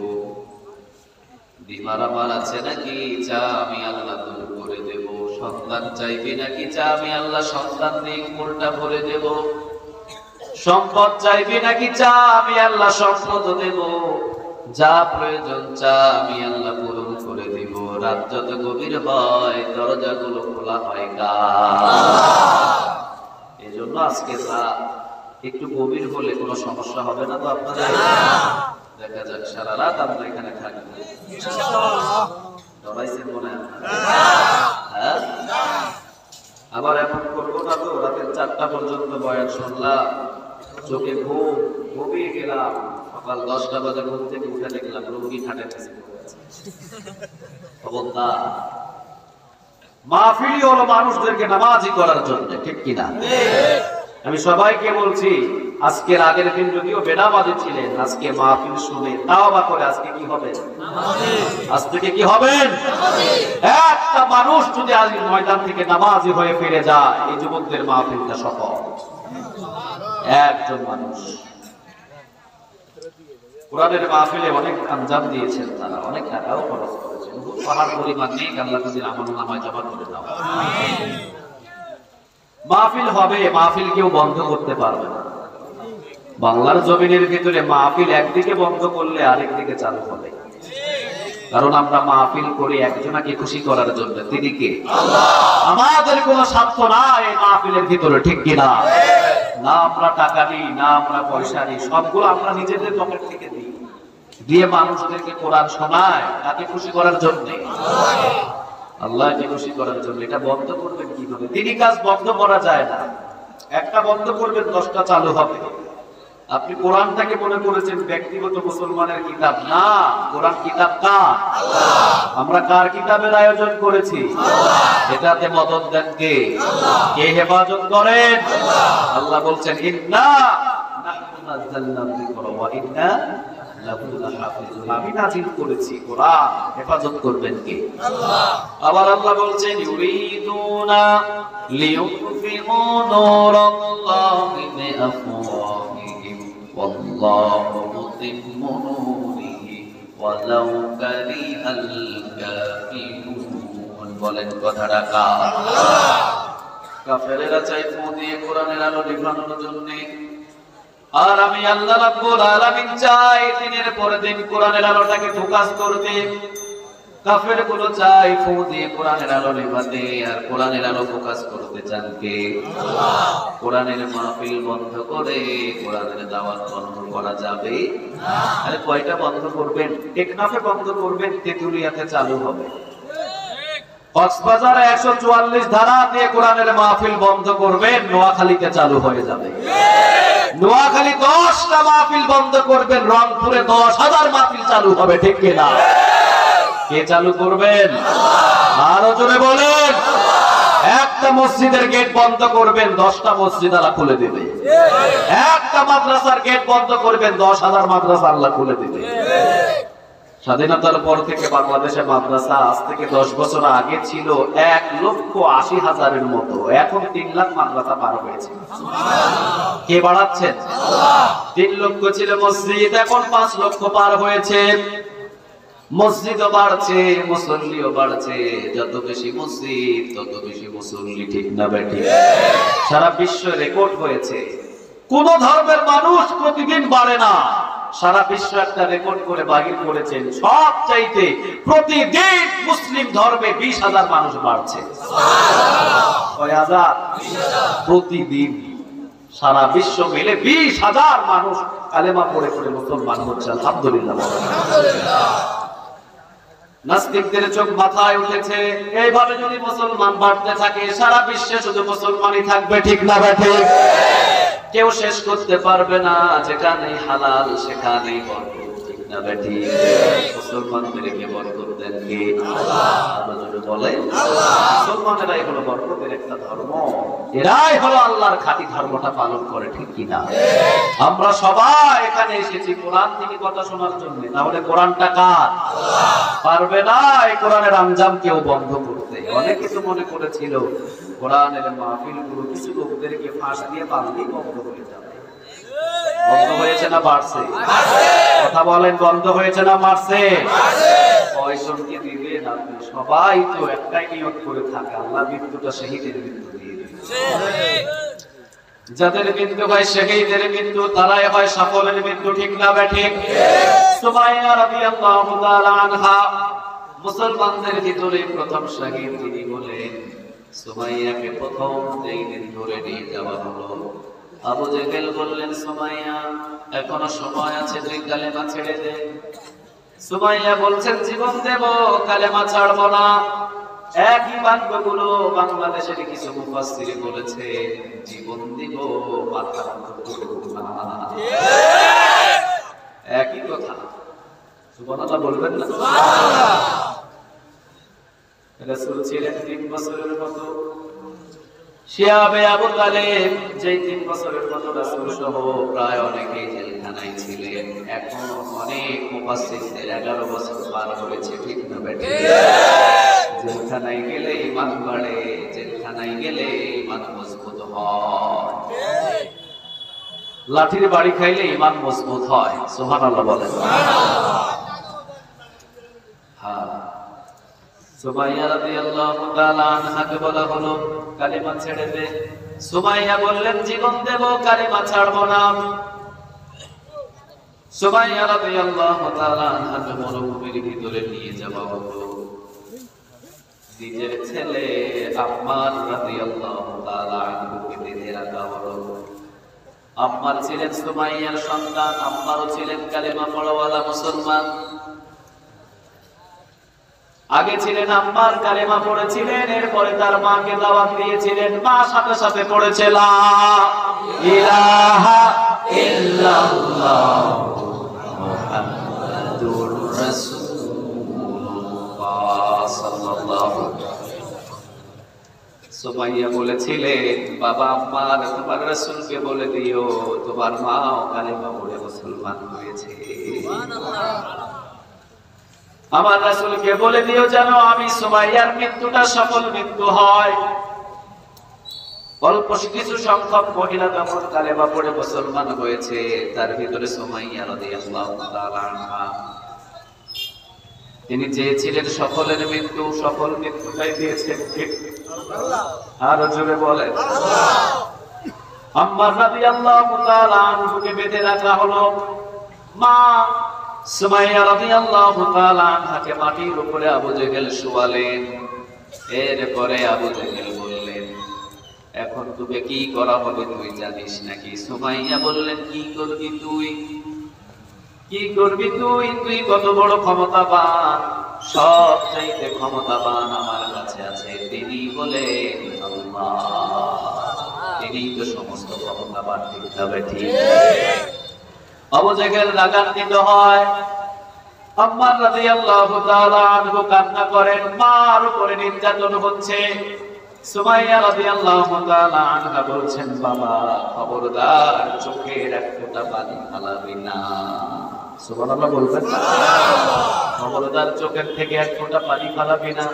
বিমার আমার আছে নাকি? চা, আমি আল্লাহ দূর করে দেব। সন্তান চাইবি নাকি? চা, আমি আল্লাহ সন্তান দিয়ে কোলটা ভরে দেব। সম্পদ চাইবি নাকি? চা, আমি আল্লাহ সম্পদ দেব। যা প্রয়োজন চা, আমি আল্লাহ পূরণ করে দিব। রাত যত গভীর হয় দরজাগুলো খোলা হয় কার? এই জন্য আজকে রাত একটু গভীর হলে কোনো সমস্যা হবে না তো আপনাদের? দেখা যাক সারা রাত আমরা এখানে থাকবো ইনশাআল্লাহ। ডরাইছেন মনে হয়? হ্যাঁ, আবার এমন করবো না তো রাতের 4টা পর্যন্ত বয়ান শুনলাম, চোখে ঘুম, ঘুমিয়ে গেলাম, সকাল 10টা বাজে ঘুম থেকে উঠে দেখলাম রোগী খাটে কাছে পড়েছে। খবরদার, মাহফিল হলো মানুষদেরকে নামাজি করার জন্য, ঠিক কিনা? আমি সবাইকে বলছি, আজকের আগের দিন যদিও বেনামাজি ছিলেন, আজকে মাহফিল শুনে তাওবা করে আজকে কি হবে? আজ থেকে কি হবেন? একটা মানুষ যদি আজ ময়দান থেকে নামাজি হয়ে ফিরে যায়, এই যুবকদের মাহফিলটা সফল। একজন মানুষ কোরআনের মাহফিলে অনেক আঞ্জাম দিয়েছেন, তারা অনেক টাকাও খরচ করেছেন। পাহাড় পরিমাণ নেই, আল্লাহ তাদের আমলনামায় জমা করে দাও। মাহফিল হবে, মাহফিল কেউ বন্ধ করতে পারবে না। বাংলার জমিনের ভিতরে মাহফিল একদিকে বন্ধ করলে আরেক দিকে চালু হবে। কারণ আমরা মাহফিল করি একজনকে খুশি করার জন্য, তিনি কে? আল্লাহ। আমাদের কোনো স্বার্থ নাই এই মাহফিলের ভিতরে, ঠিক কিনা? না আমরা টাকা নিই, না আমরা পয়সা নিই, সবগুলো আমরা নিজেদের পকেট থেকে দিই, দিয়ে মানুষদেরকে কোরআন শোনায়, তাকে খুশি করার জন্য, আল্লাহকে খুশি করার জন্য। এটা বন্ধ করবেন কিভাবে? তিনি কাজ বন্ধ করা যায় না। একটা বন্ধ করবেন 10টা চালু হবে। আপনি কোরআনটাকে মনে করেছেন ব্যক্তিগত মুসলমানের কিতাব, না, কোরআন কিতাব কার? আল্লাহ। আমরা কার কিতাবের আয়োজন করেছি? আল্লাহ। এটাতে মদত দেন কে? আল্লাহ। কে হেফাজত করেন? আল্লাহ। আল্লাহ বলছেন, ইন্না নাহনু নাযালনা যিকরা ওয়া ইন্না লাহু লাহাফিজুন। আমি নাযিল করেছি কোরআন, হেফাজত করবেন কে? আল্লাহ। আবার আল্লাহ বলছেন, ইউরিদুনা লিইউতফিউ নূরাল্লাহি বিআফওয়াহিহিম ওয়াল্লাহু মুতিম্মু নূরিহি ওয়ালাউ কারিহাল কাফিরুন। বলেন কথাটা কার? আল্লাহ। কাফেরেরা চাই ফু দিয়ে কোরআনের আলো নিভানোর জন্য, আর আমি আল্লাহ রাব্বুল আলামিন চাই দিনের পর দিন কোরআনের আলোটাকে ফোকাস করতে। কাফের গুলো চাই ফু দিয়ে কোরআনের আলো নিভাতে, আর কোরআনের আলো ফোকাস করতে চান কে? আল্লাহ। কোরআনের মাহফিল বন্ধ করে কোরআনের দাওয়াত বন্ধ করা যাবে না। আরে কয়টা বন্ধ করবেন? টেকনাফে বন্ধ করবেন, তেতুলিয়াতে চালু হবে। কক্সবাজারে 144 ধারা দিয়ে কোরআনের মাহফিল বন্ধ করবেন, নোয়াখালীতে চালু হয়ে যাবে। নোয়াখালী 10টা মাহফিল বন্ধ করবেন, রংপুরে 10,000 মাহফিল চালু হবে, ঠিক কিনা? কে চালু করবেন? আরো জোরে বলেন। একটা মসজিদের গেট বন্ধ করবেন, 10টা মসজিদ আল্লাহ খুলে দেবে। একটা মাদ্রাসার গেট বন্ধ করবেন, 10,000 মাদ্রাসা আল্লাহ খুলে দেবে। স্বাধীনতার পর থেকে বাংলাদেশে মাদ্রাসা আজ থেকে 10 বছর আগে ছিল 1,80,000-এর মতো, এখন 3 লাখ মাদ্রাসা পার হয়েছে। কে বাড়াচ্ছেন? আল্লাহ। 3 লক্ষ ছিল মসজিদ, এখন 5 লক্ষ পার হয়েছে। মসজিদও বাড়ছে, মুসল্লিও বাড়ছে। যত বেশি মসজিদ তত বেশি মুসল্লি, ঠিক না বেঠিক? সারা বিশ্ব রেকর্ড হয়েছে। কোন ধর্মের মানুষ প্রতিদিন বাড়ে না, সারা বিশ্ব একটা রেকর্ড করে বাহির করেছেন, সব চাইতে প্রতিদিন মুসলিম ধর্মে 20,000 মানুষ বাড়ছে। কয় হাজার? প্রতিদিন সারা বিশ্ব মিলে 20,000 মানুষ কালেমা পড়ে পড়ে মুসলমান হচ্ছে। আলহামদুলিল্লাহ। নাস্তিকদের চোখ মাথায় উঠেছে, এইভাবে যদি মুসলমান বাড়তে থাকে সারা বিশ্বে শুধু মুসলমানই থাকবে, ঠিক না বেঠে? কেউ শেষ করতে পারবে না, যেখানেই হালাল সেখানেই বরকত, ঠিক না বেঠি? মুসলমানদেরকে বরকত দেন কে? আল্লাহ বলে মুসলমানেরাই হলো বরকতের একটা ধর্ম, এরাই হলো আল্লাহর খাঁটি ধর্মটা পালন করে, ঠিক কিনা? আমরা সবাই এখানে এসেছি কোরআন থেকে কথা শোনার জন্য, তাহলে কোরআনটা কার? পারবে না এই কোরআনের আঞ্জাম কেউ বন্ধ করতে। অনেকে তো মনে করেছিল কোরআনের মাহফিলগুলো কিছু লোকদেরকে ফাঁস দিয়ে পাললেই বন্ধ হয়ে যাবে। বন্ধ হয়েছে না বাড়ছে? কথা বলেন, বন্ধ হয়েছে না বাড়ছে? কয়জনকে দিবেন আপনি? সবাই তো একটাই নিয়ত করে থাকে, আল্লাহ মৃত্যুটা শহীদের মৃত্যু দিয়ে দিবে। যাদের মৃত্যু হয় শহীদের মৃত্যু, তারাই হয় সকলের মৃত্যু, ঠিক না বেঠিক? সুমাইয়া রাদিয়াল্লাহু তাআলা আনহা মুসলমানদের ভিতরে প্রথম শহীদ তিনি বলেন। সুমাইয়াকে প্রথম যেই দিন ধরে নিয়ে যাওয়া হলো, আবু জেহেল বললেন সুমাইয়া এখনো সময় আছে, তুই কালেমা ছেড়ে দে। সুমাইয়া বলছেন জীবন দেব, কালেমা ছাড়বো না। একই বাক্যগুলো বাংলাদেশের কিছু মুফাসসির বলেছে, জীবন দিব মাথা করব না। একই কথা, সুবহানাল্লাহ বলবেন না? সুবহানাল্লাহ। রাসূল ছিলেন 3 বছরের মতো, শিয়াবে আবু তালেব যেই 3 বছরের মতো রাসূল সহ প্রায় অনেকেই জেলখানায় ছিলেন। এখন অনেক মুফাসসিরদের 11 বছর পার হয়েছে, ঠিক না বেঠিক? জেলখানায় গেলে ঈমান বাড়ে, জেলখানায় গেলে ঈমান মজবুত হয়। লাঠির বাড়ি খাইলে ঈমান মজবুত হয়, সুবহানাল্লাহ বলেন। হ্যাঁ, সুমাইয়া রাদিয়াল্লাহু তাআলা আনহাকে বলা হলো কালিমা ছেড়ে দে। সুমাইয়া বললেন জীবন দেব, কালিমা ছাড়বো না। সুমাইয়া রাদিয়াল্লাহু তাআলা আনহাকে মরুভূমির ভিতরে নিয়ে যাওয়া হলো। নিজের ছেলে আম্মার রাদিয়াল্লাহু তাআলা আনহুকে বেঁধে রাখা হলো। আম্মার ছিলেন সুমাইয়ার সন্তান, আম্মারও ছিলেন কালেমা পড়াওয়ালা মুসলমান। আগে ছিলেন আম্মার, কালেমা পড়েছিলেন, এরপরে তার মাকে দাওয়াত দিয়েছিলেন, মা সাথে সাথে পড়েছে লা ইলাহা ইল্লাল্লাহ মুহাম্মাদুর রাসূলুল্লাহ সাল্লাল্লাহু। সুমাইয়া বলেছিলেন বাবা আম্মার তোমার রাসূলকে বলে দিও তোমার মাও কালেমা পড়ে মুসলমান হয়েছে। আমার রাসূলকে বলে দিও যেন আমি সুমাইয়ার মৃত্যুটা সফল মৃত্যু হয়। অল্প কিছু সংখ্যক মহিলা যখন কালেমা পড়ে মুসলমান হয়েছে, তার ভিতরে সুমাইয়া রাদিয়াল্লাহু তাআলা আনহা। তিনি চেয়েছিলেন সকলের মৃত্যু, সকল মৃত্যুটাই দিয়েছেন ঠিক। আরো জোরে বলেন। আম্মার রাদিয়াল্লাহু তাআলা আনহুকে বেঁধে রাখা হলো। মা সুমাইয়া রাদিয়াল্লাহু তাআলা আনহাকে মাটির উপরে আবু জেহেল শোয়ালেন। এরপরে আবু জেহেল বললেন এখন তোকে কি করা হবে তুই জানিস নাকি? সুমাইয়া বললেন কি করবি তুই? কি করবি তুই? তুই কত বড় ক্ষমতাবান, সব চাইতে ক্ষমতাবান আমার কাছে আছে, তিনি বলেন আল্লাহ, তিনি তো সমস্ত ক্ষমতাবান, ঠিক না বেঠিক? আবু জেহেল রাগান্বিত হয়। আম্মার রাদিয়াল্লাহু তাআলা আনহু কান্না করেন, মার উপরে নির্যাতন হচ্ছে। সুমাইয়া রাদিয়াল্লাহু তাআলা আনহা বলছেন বাবা খবরদার চোখের এক ফোঁটা পানি ফেলাবি না। সুবহানাল্লাহ বলবেন না? খবরদার চোখের থেকে এক ফোঁটা পানি ফেলাবি না।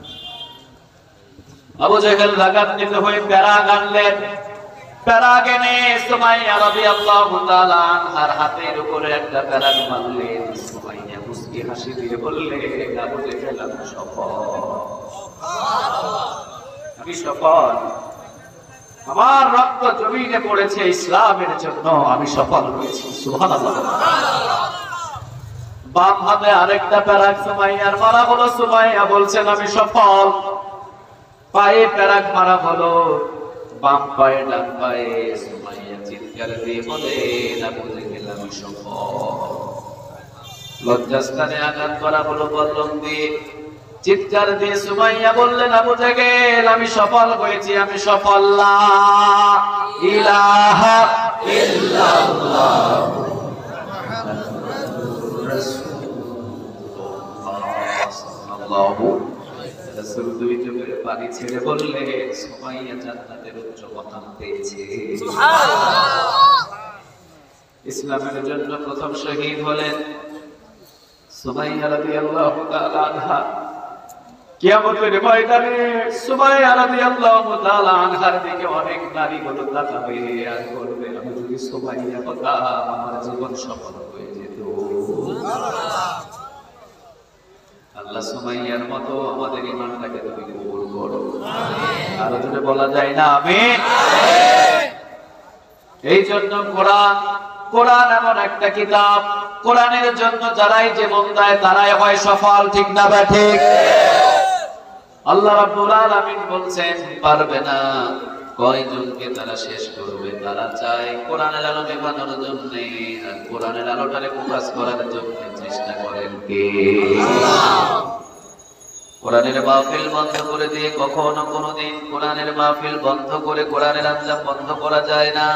আবু জেহেল রাগান্বিত হয়ে প্যারাগ আনলেন। প্যারাগ এনে সুমাইয়া রাদিয়াল্লাহু তাআলা আনহার হাতের উপরে একটা প্যারাগ মারলেন। সুমাইয়া মুস্কি হাসি দিয়ে বললেন আবু জেহেল আমি সফল, আমি সফল। আমার রক্ত জমিনে পড়েছে ইসলামের জন্য, আমি সফল হয়েছি। সুবহানাল্লাহ। বাম হাতে আরেকটা প্যারাক সুমাইয়ার মারা হলো, সুমাইয়া বলছেন আমি সফল। পায়ে প্যারাক মারা হলো, বাম পায়ে ডান পায়ে। সুমাইয়া চিৎকার দিয়ে বলেন আবু জেহেল আমি সফল। লজ্জাস্থানে আঘাত করা হলো বল্লম দিয়ে, চিৎকার দিয়ে সুমাইয়া বললেন আবু জেহেল আমি সফল হয়েছি, আমি সফল। লা ইলাহা ইল্লাল্লাহ রাসূল দুই চোখের পানি ছেড়ে বললেন সুমাইয়া জান্নাতের উচ্চ মকাম পেয়েছে। ইসলামের জন্য প্রথম শহীদ হলেন সুমাইয়া রাদিয়াল্লাহু তাআলা আনহা। কিয়ামতের ময়দানে সুমাইয়া রাদিয়াল্লাহু তাআলা আনহার দিকে অনেক নারীগুলো তাকাবে আর বলবে আমি যদি সুমাইয়া হতাম আমার জীবন সফল হয়ে যেত। আল্লাহ সুমাইয়ার মতো আমাদের ঈমানটাকে তুমি কবুল করো। আমিন। আর যদি বলা যায় না আমিন। এই জন্য কোরআন এমন একটা কিতাব, কোরআনের জন্য যারাই জীবন দেয় তারাই হয় সফল, ঠিক না বা ঠিক? আল্লাহ রাব্বুল আলামিন বলছেন পারবে না, কয়জনকে তারা শেষ করবে? তারা চায় কোরআনের আলো নেভানোর জন্য আর কোরআনের আলোটারে প্রকাশ করার জন্য চেষ্টা করেন কে? কোরআনের মাহফিল বন্ধ করে দিয়ে কখনো কোনোদিন কোরআনের মাহফিল বন্ধ করে কোরআনের আঞ্জাম বন্ধ করা যায় না।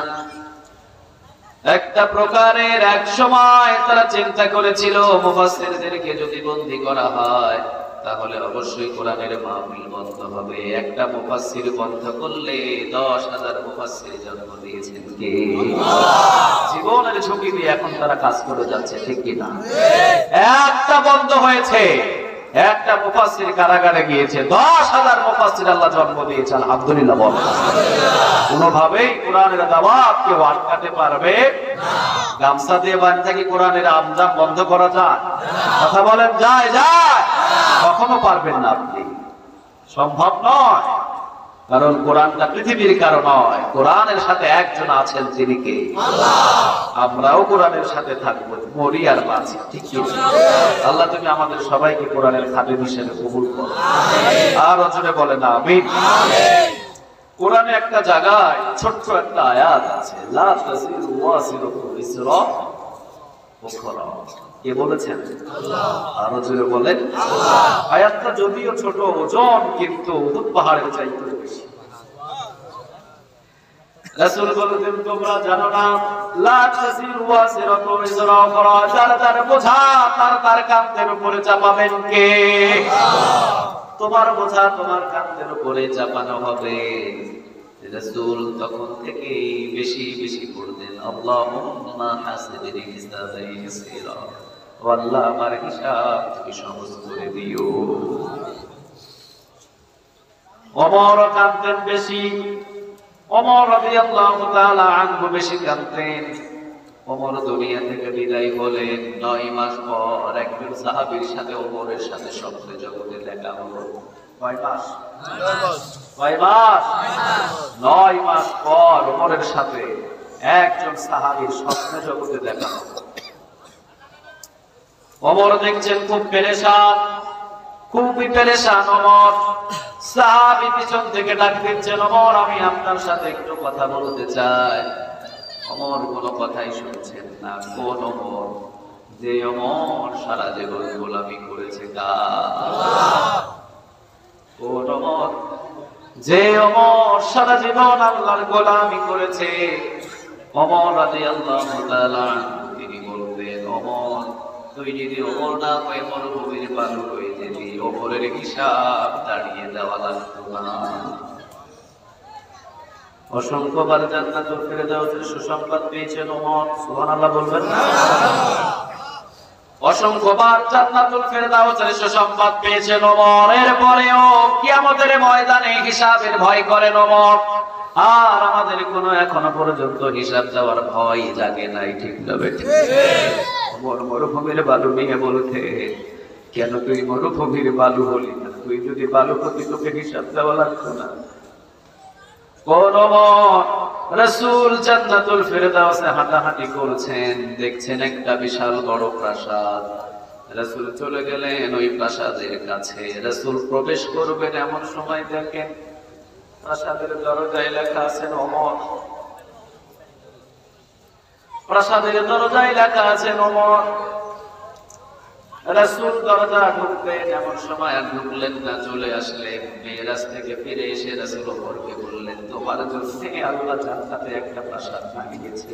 একটা প্রকারের এক সময় তারা চিন্তা করেছিল মুফাসসিরদেরকে যদি বন্দী করা হয় তাহলে অবশ্যই কোরআনের মাহফিল বন্ধ হবে। একটা মুফাসসির বন্ধ করলে 10,000 মুফাসসির জন্ম দিয়েছেন কে? জীবনের ঝুঁকি দিয়ে এখন তারা কাজ করে যাচ্ছে, ঠিক কি না? একটা বন্ধ হয়েছে, একটা মুফাসসির কারাগারে গিয়েছে, 10,000 মুফাসসির আল্লাহ জন্ম দিয়েছে। আলহামদুলিল্লাহ বলেন। কোনোভাবেই কোরআনের দাওয়াত কেউ আটকাতে পারবে না। গামছা দিয়ে বাঁধা কি কোরআনের আঞ্জাম বন্ধ করা যায়? কথা বলেন যায়? যায়? কখনো পারবেন না আপনি, সম্ভব নয়। কারণ কোরআনটা পৃথিবীর কারো নয়, কোরআনের সাথে একজন আছেন, তিনি কে? আল্লাহ। আমরাও কোরআনের সাথে থাকবো, মরি আর বাঁচি, ঠিক কি? আল্লাহ তুমি আমাদের সবাইকে কোরআনের খাদেম হিসেবে কবুল করো। আর জোরে বলেন আমিন। কোরআনে একটা জায়গায় ছোট্ট একটা আয়াত আছে, লা তাসিরু ওয়াসিরাতু বিসরা উখরা। কে বলেছেন? আল্লাহ। আর জোরে বলেন আল্লাহ। আয়াতটা যদিও ছোট, ওজন কিন্তু উহুদ পাহাড়ের চাইতে বেশি। রাসূল বলেন তোমরা জানো না লা তাসিরু ওয়াসিরাতু বিসরা উখরা, যার বোঝা তার কাঁধের উপরে চাপাবেন কে? আল্লাহ। তোমার বোঝা তোমার কাঁধের উপরে চাপানো হবে। রাসূল তখন থেকে বেশি বেশি পড়তেন আল্লাহুম্মা হাসিবনি হিসাবান ইয়াসীরা, ও আল্লাহ আমার হিসাব তুমি সহজ করে দিও। ওমর কাঁদতেন বেশি, ওমর রাদিয়াল্লাহু তাআলা আনহু বেশি কাঁদতেন। ওমর দুনিয়া থেকে বিদায় হলেন, 9 মাস পর একজন সাহাবীর সাথে ওমরের সাথে স্বপ্নে জগতে দেখা হলো। কয় মাস? 9 মাস। 9 মাস পর ওমরের সাথে একজন সাহাবীর স্বপ্নে জগতে দেখা হলো। ওমর দেখছেন খুব পেরেশান, খুবই পেরেশান ওমর। সাহাবী পিছন থেকে ডাক দিচ্ছেন, ওমর আমি আপনার সাথে একটু কথা বলতে চাই। ওমর কোনো কথাই শুনছেন না। কোন ওমর? যে ওমর সারা জীবন গোলামি করেছে আল্লাহ। কোন ওমর? যে ওমর সারা জীবন আল্লাহর গোলামি করেছে। ওমর রাদিয়াল্লাহু তাআলা তিনি বলতেন, ওমর তুই যদি ওমর না হয়ে মরুভূমির বালু হয়ে যেতি, ওমরের হিসাব দাঁড়িয়ে দেওয়া লাগতো না। অসংখ্যবার জান্নাতুল ফেরদাউসের সুসংবাদ পেয়েছেন ওমর, সুবহানাল্লাহ বলবেন না? অসংখ্যবার জান্নাতুল ফেরদাউসের সুসংবাদ পেয়েছেন ওমর। এরপরেও কিয়ামতের ময়দানে হিসাবের ভয় করেন ওমর। আর আমাদের কোনো এখনো পর্যন্ত হিসাব দেওয়ার ভয় জাগে নাই, ঠিক না বেঠিক? ওমর মরুভূমির বালু নিয়ে বলতে, কেন তুই মরুভূমির বালু হলি না? তুই যদি বালু হতি তোকে হিসাব দেওয়া লাগতো না। কোন রাসূল জান্নাতুল ফেরদাউসে হাঁটাহাঁটি করছেন, দেখছেন একটা বিশাল বড় প্রাসাদ। রাসূল চলে গেলেন ওই প্রাসাদের কাছে। রাসূল প্রবেশ করবেন এমন সময় দেখেন প্রাসাদের দরজায় লেখা আছেন ওমর। প্রাসাদের দরজায় লেখা আছেন ওমর। রাসূল দরজা ঢুকলেন এমন সময় আর ঢুকলেন না, চলে আসলেন। মেরাজ থেকে ফিরে এসে রাসূল ওমরকে বললেন, তোমার জন্য আল্লাহ জান্নাতে একটা প্রাসাদ বানিয়েছে।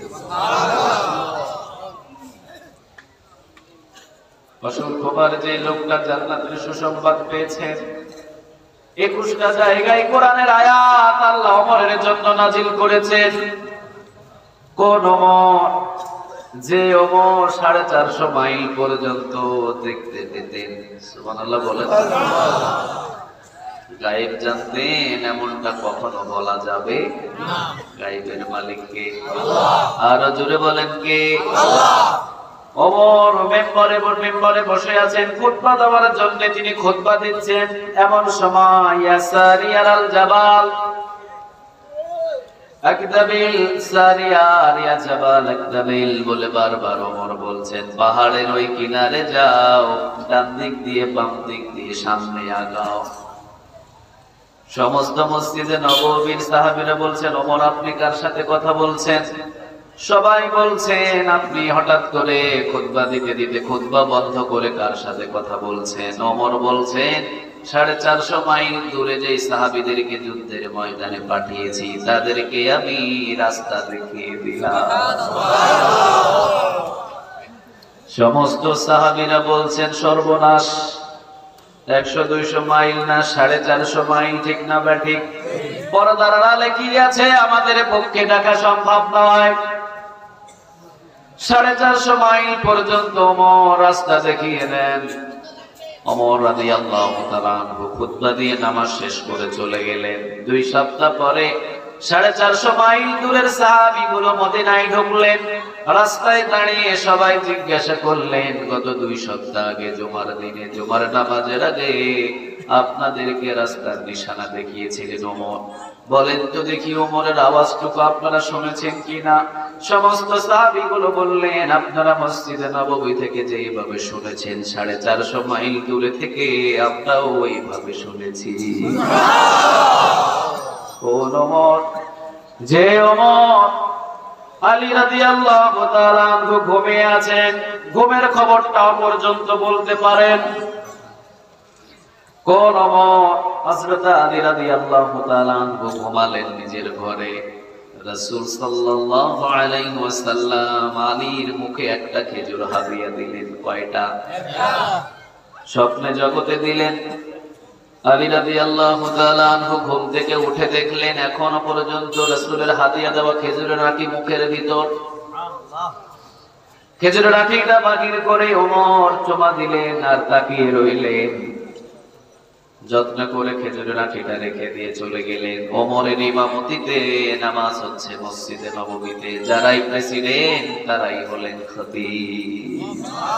অসংখ্যবার যে লোকটা জান্নাতের সুসংবাদ পেয়েছেন, 21টা জায়গায় কোরআনের আয়াত আল্লাহ ওমরের জন্য নাজিল করেছেন। কোন ওমর? যে ওমর 450 মাইল পর্যন্ত দেখতে পেতেন। সুবহানাল্লাহ বলেন। গায়েব জানতেন এমনটা কখনো বলা যাবে না। গায়েবের মালিক কে? আল্লাহ। আর জোরে বলেন কে? আল্লাহ। ওমর মেম্বরে বসে আছেন, খুতবা দেওয়ার জন্য তিনি খুতবা দিচ্ছেন। এমন সময় ইয়াসারিয়াল জাবাল, আকদাবিল সারিয়ার ইয়া জাবাল আকদাবিল বলে বারবার ওমর বলছেন, পাহাড়ের ওই কিনারে যাও, ডান দিক দিয়ে বাম দিক দিয়ে সামনে আগাও। সমস্ত মসজিদে নববীর সাহাবীরা বলছেন, ওমর আপনি কার সাথে কথা বলছেন? সবাই বলছেন আপনি হঠাৎ করে খুতবা দিতে দিতে খুতবা বন্ধ করে কার সাথে কথা বলছেন? ওমর বলছেন, 450 মাইল দূরে যে সাহাবীদেরকে যুদ্ধের ময়দানে পাঠিয়েছি তাদেরকে আমি রাস্তা দেখিয়ে দিলাম। সমস্ত সাহাবীরা বলছেন, সর্বনাশ, 100-200 মাইল না 450 মাইল, ঠিক না বা ঠিক? পর্দার আড়ালে কি আছে আমাদের পক্ষে দেখা সম্ভব নয়। 450 মাইল পর্যন্ত ওমর রাস্তা দেখিয়ে দেন। ওমর রাদিয়াল্লাহু তাআলা আনহু খুতবা দিয়ে নামাজ শেষ করে চলে গেলেন। 2 সপ্তাহ পরে 450 মাইল দূরের সাহাবীগুলো মদিনায় ঢুকলেন। রাস্তায় দাঁড়িয়ে সবাই জিজ্ঞাসা করলেন, গত 2 সপ্তাহ আগে জুমার দিনে জুমার নামাজের আগে আপনাদেরকে রাস্তার নিশানা দেখিয়েছিলেন ওমর, বলেন তো দেখি ওমরের আওয়াজটুকু আপনারা শুনেছেন কিনা? সমস্ত সাহাবীগুলো বললেন, আপনারা মসজিদে নববী থেকে যেভাবে শুনেছেন 450 মাইল দূরে থেকে আমরাও ওইভাবে শুনেছি। কোন ওমর? যে ওমর আলী রাদিয়াল্লাহু তাআলা আনহু ঘুমিয়ে আছেন, ঘুমের খবরটাও পর্যন্ত বলতে পারেন। কোন ওমর? হযরত আলী রাদিয়াল্লাহু তাআলা আনহু ঘুমালেন নিজের ঘরে। রাসূল সাল্লাল্লাহু আলাইহি ওয়াসাল্লাম আলীর মুখে একটা খেজুর হাদিয়া দিলেন। কয়টা? একটা। স্বপ্নে জগতে দিলেন। আলী রাদিয়াল্লাহু তাআলা আনহু ঘুম থেকে উঠে দেখলেন এখনো পর্যন্ত রাসূলের হাদিয়া দেওয়া খেজুরের আঁটি মুখের ভিতর। খেজুরের আঁটিটা বাগির করে ওমর চুমা দিলেন আর তাকিয়ে রইলেন। যত্ন করে খেজুরের আঁটিটা রেখে দিয়ে চলে গেলেন। ওমরের ইমামতিতে নামাজ হচ্ছে মসজিদে নববীতে। যারাই প্রেসিডেন্ট তারাই হলেন খতিব।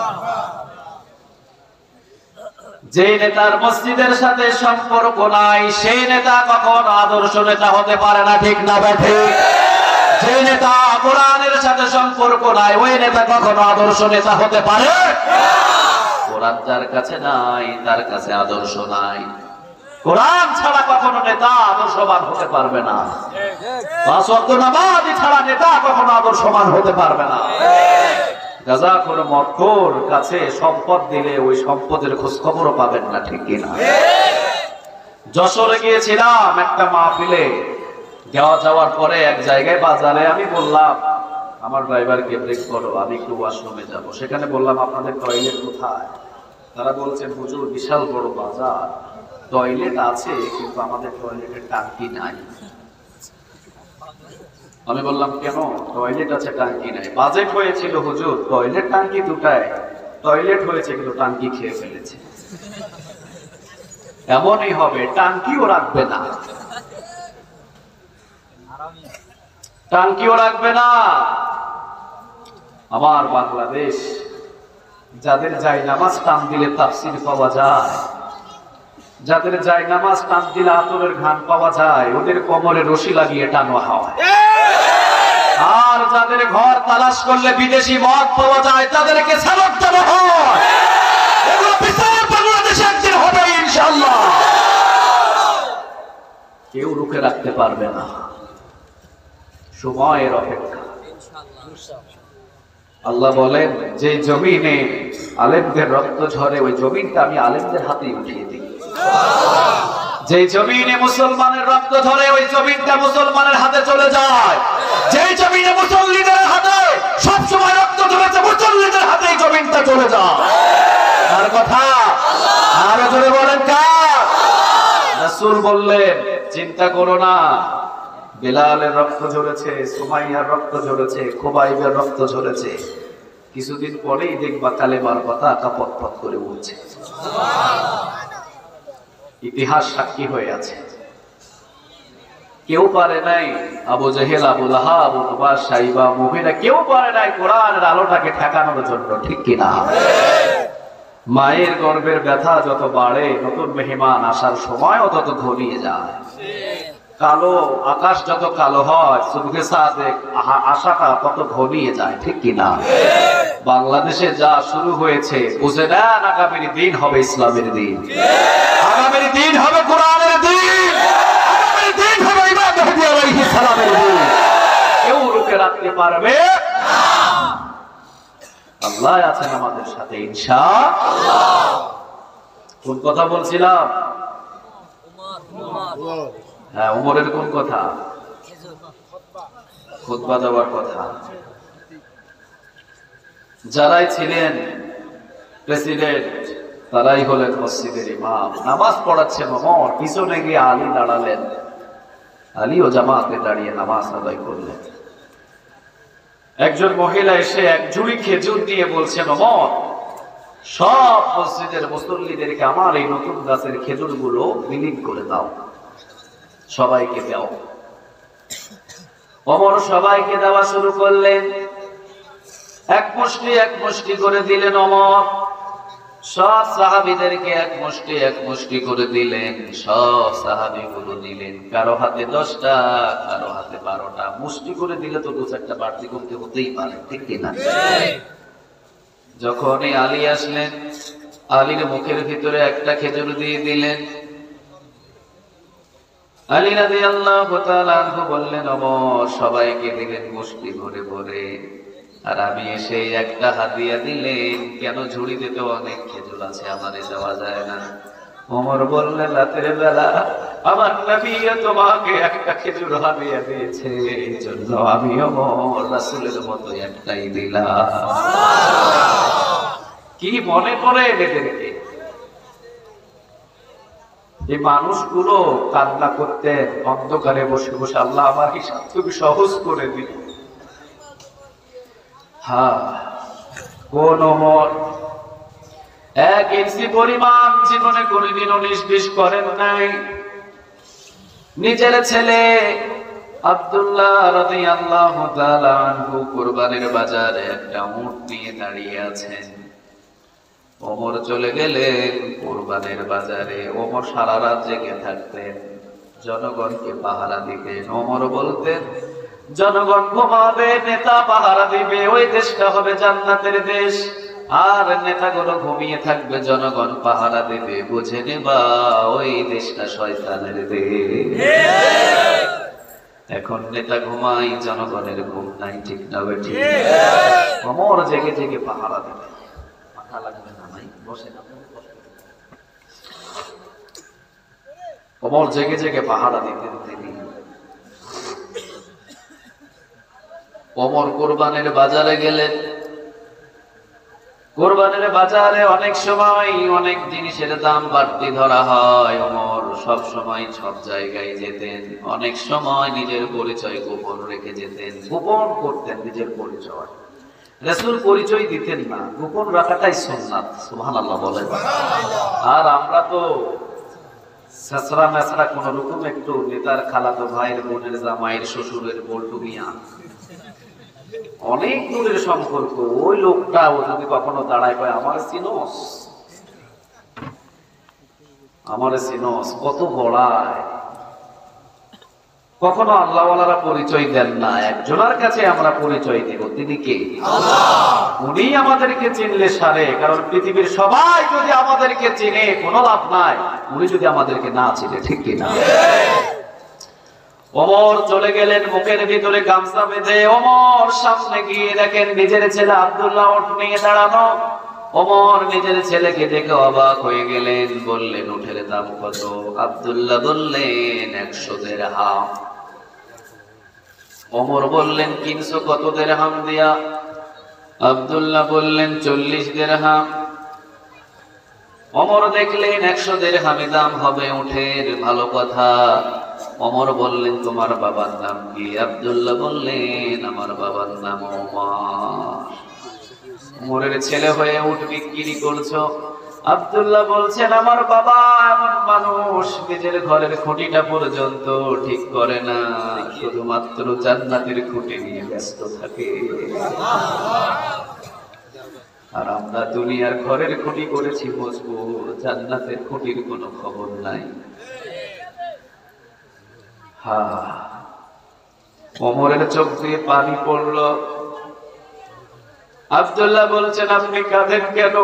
যে নেতার মসজিদের সাথে সম্পর্ক নাই সেই নেতা কখনো আদর্শ নেতা হতে পারে না, ঠিক না ব্যাঠে? যে নেতা কোরআনের সাথে সম্পর্ক নাই ওই নেতা কখনো আদর্শ নেতা হতে পারে? কোরআন যার কাছে নাই তার কাছে আদর্শ নাই। কোরআন ছাড়া কখনো নেতা আদর্শবান হতে পারবে না। 5 ওয়াক্ত নামাজ ছাড়া নেতা কখনো আদর্শবান হতে পারবে না। গাজাখোর মদখোর কাছে সম্পদ দিলে ওই সম্পদের খোঁজ খবরও পাবেন না, ঠিক কিনা? যশোরে গিয়েছিলাম একটা মাহফিলে, যাওয়ার পরে এক জায়গায় বাজারে আমি বললাম আমার ড্রাইভারকে ব্রেক করো, আমি একটু ওয়াশরুমে যাব। সেখানে বললাম আপনাদের টয়লেট কোথায়? তারা বলছেন হুজুর বিশাল বড় বাজার, টয়লেট আছে কিন্তু আমাদের টয়লেটের টাঙ্কি নাই। আমি বললাম কেন? টয়লেট আছে টাঙ্কি নাই। বাজেট হয়েছিল হুজুর টয়লেট টাঙ্কি দুটায়, টয়লেট হয়েছে কিন্তু টাঙ্কি খেয়ে ফেলেছে। এমনই হবে, টাঙ্কিও রাখবে না, টাঙ্কিও রাখবে না। আমার বাংলাদেশ যাদের যায় নামাজ টান দিলে তাফসীর পাওয়া যায়, যাদের যায় নামাজ টান দিলে আতরের ঘ্রাণ পাওয়া যায়, ওদের কোমরে রশি লাগিয়ে টানা হয়। আর যাদের ঘর তালাশ করলে বিদেশি মদ পাওয়া যায়, তাদেরকে সালাত দেওয়া হয়। এগুলো বিচার বাংলাদেশে একদিন হবে ইনশাআল্লাহ। কেউ রুখে রাখতে পারবে না, সময়ের অপেক্ষা। আল্লাহ বলেন, যে জমিনে আলেমদের রক্ত ঝরে, ওই জমিনটা আমি আলেমদের হাতেই উঠিয়ে দিই। যে জমিনে মুসলমানের রক্ত ঝরে, ওই জমিনটা মুসলমানের হাতে চলে যায়। যে জমিনে মুসল্লিদের হাতে সবসময় রক্ত ঝরেছে, মুসল্লিদের হাতেই জমিনটা চলে যায়। আর কথা আরো জোরে বলেন কার? রাসূল বললেন, চিন্তা করো না, বেলালের রক্ত ঝরেছে, সুমাইয়ার রক্ত ঝরেছে, খুবাইবের রক্ত ঝরেছে, কিছুদিন পরেই দেখবা কালেমার পতাকা পথ করে উঠছে। ইতিহাস সাক্ষী হয়ে আছে। কেউ পারে নাই, Abu Jahl, Abu Lahab, Utba, Shaiba, Mughira, কেউ পারে নাই কোরআনের আলোটাকে ঠেকানোর জন্য, ঠিক কিনা? মায়ের গর্ভের ব্যথা যত বাড়ে, নতুন মেহমান আসার সময়ও তত ঘনিয়ে যায়। কালো আকাশ যত কালো হয়, সুবহে সাদেক আশাটা তত ঘনিয়ে যায়, ঠিক কিনা? বাংলাদেশে যা শুরু হয়েছে, বুঝে নেন আগামী দিন হবে ইসলামের দিন, আগামী দিন হবে কোরআনের দিন, আগামী দিন হবে ইমাম মেহদী আলাইহিস সালামের দিন। কেউ রুখে রাখতে পারবে না। আল্লাহ আছেন আমাদের সাথে ইনশাআল্লাহ। কোন কথা বলছিলাম? হ্যাঁ, উমরের কোন কথা? খুতবা দেওয়ার কথা। যারাই ছিলেন প্রেসিডেন্ট, তারাই হলেন মসজিদের ইমাম। নামাজ পড়াচ্ছেন ওমর, পিছনে গিয়ে আলী দাঁড়ালেন। আলীও জামাতে দাঁড়িয়ে নামাজ আদায় করলেন। একজন মহিলা এসে এক ঝুড়ি খেজুর দিয়ে বলছেন, ওমর, সব মসজিদের মুসল্লিদেরকে আমার এই নতুন গাছের খেজুরগুলো বিলীন করে দাও, সবাইকে দাও। ওমর সবাইকে দেওয়া শুরু করলেন। এক মুষ্টি করে দিলেন ওমর। সব সাহাবীদেরকে এক মুষ্টি করে দিলেন। সব সাহাবীগুলো নিলেন, কারো হাতে 10টা, কারো হাতে 12টা। মুষ্টি করে দিলে তো 2-4টা বাড়তি করতে হতেই পারে, ঠিক কিনা? যখনই আলী আসলেন, আলীর মুখের ভিতরে একটা খেজুর দিয়ে দিলেন। আলী রাদিয়াল্লাহু তাআলা আনহু বললেন, ওমর সবাইকে দিলেন মুষ্টি ভরে ভরে, আর আমি এসে একটা হাদিয়া দিলেন কেন? ঝুড়িতে তো অনেক খেজুর আছে, আমারে দেওয়া যায় না। ওমর বললেন, রাতের বেলা আমার নবী তোমাকে একটা খেজুর হাদিয়া দিয়েছে, এই জন্য আমি ওমর রাসূলের মতো একটাই দিলাম। কি মনে করে এদেরকে? এই মানুষগুলো কান্না করতেন অন্ধকারে বসে বসে, আল্লাহ আমার হিসাব তুমি সহজ করে দিল। হ্যাঁ, কোন ওমর 1 ইঞ্চি পরিমাণ জীবনে কোনদিন 19-20 করেন নাই। নিজের ছেলে আব্দুল্লাহ রাদিয়াল্লাহু তাআলা আনহু কুরবানির বাজারে একটা উট নিয়ে দাঁড়িয়ে আছেন। ওমর চলে গেলেন কুরবানির বাজারে। ওমর সারা রাত জেগে থাকতেন, জনগণকে পাহারা দিতেন। ওমর বলতেন, জনগণ ঘুমাবে, নেতা পাহারা দিবে, ওই দেশটা হবে জান্নাতের দেশ। আর নেতাগুলো ঘুমিয়ে থাকবে, জনগণ পাহারা দিবে, বুঝে নেবা ওই দেশটা শয়তানের দেশ। এখন নেতা ঘুমাই, জনগণের ঘুম নাই, ঠিক না বেঠিক? ওমর জেগে জেগে পাহারা দিবে। মাথা লাগবে না, নাই বসে না। ওমর জেগে জেগে পাহারা দিতেন তিনি। ওমর কোরবানির বাজারে গেলেন। কোরবানির বাজারে অনেক সময় অনেক জিনিসের দাম বাড়তি ধরা হয়। ওমর সব সময় সব জায়গায় যেতেন। অনেক সময় নিজের পরিচয় গোপন রেখে যেতেন, গোপন করতেন নিজের পরিচয়। রাসূল পরিচয় দিতেন না, গোপন রাখাটাই সুন্নাত। সুবহানাল্লাহ বলেন। আর আমরা তো ছেঁচড়া মেছড়া কোন রকম একটু নেতার খালাতো ভাইয়ের বোনের জামাইয়ের শ্বশুরের বল্টু মিয়া, অনেক দূরের সম্পর্ক। ওই লোকটা ও যদি কখনো দাঁড়ায় কয়, আমার চিনোস, আমার সিনোস কত বড়ায়, কখনো আল্লাহওয়ালারা পরিচয় দেন না। একজনের কাছে আমরা পরিচয় দেব, তিনি কে? উনি আমাদেরকে চিনলে সারে। কারণ পৃথিবীর সবাই যদি আমাদেরকে চিনে কোনো লাভ নাই, উনি যদি আমাদেরকে না চিনে, ঠিক কিনা? ওমর চলে গেলেন মুখের ভিতরে গামছা বেঁধে। ওমর সামনে গিয়ে দেখেন নিজের ছেলে আব্দুল্লাহ উঠ নিয়ে দাঁড়ানো। ওমর নিজের ছেলেকে দেখে অবাক হয়ে গেলেন, বললেন উঠের দাম কত? আব্দুল্লাহ বললেন 100 দিরহাম। ওমর বললেন কিনছো কত দিরহাম দিয়া? আব্দুল্লাহ বললেন 40 দিরহাম। ওমর দেখলেন 100 দিরহামে দাম হবে উঠের, ভালো কথা। ওমর বললেন তোমার বাবার নাম কি? আব্দুল্লাহ বললেন আমার বাবার নাম ওমর। ওমরের ছেলে হয়ে উট বিক্রি করছো? আব্দুল্লাহ বলছেন আমার বাবা এমন মানুষ নিজের ঘরের খুঁটিটা পর্যন্ত ঠিক করে না, শুধুমাত্র জান্নাতের খুঁটি নিয়ে ব্যস্ত থাকে। আর আমরা দুনিয়ার ঘরের খুঁটি করেছি মজবুত, জান্নাতের খুঁটির কোনো খবর নাই। ওমরের চোখ দিয়ে পানি পড়ল। আব্দুল্লাহ বলছেন আপনি কাঁদেন কেন?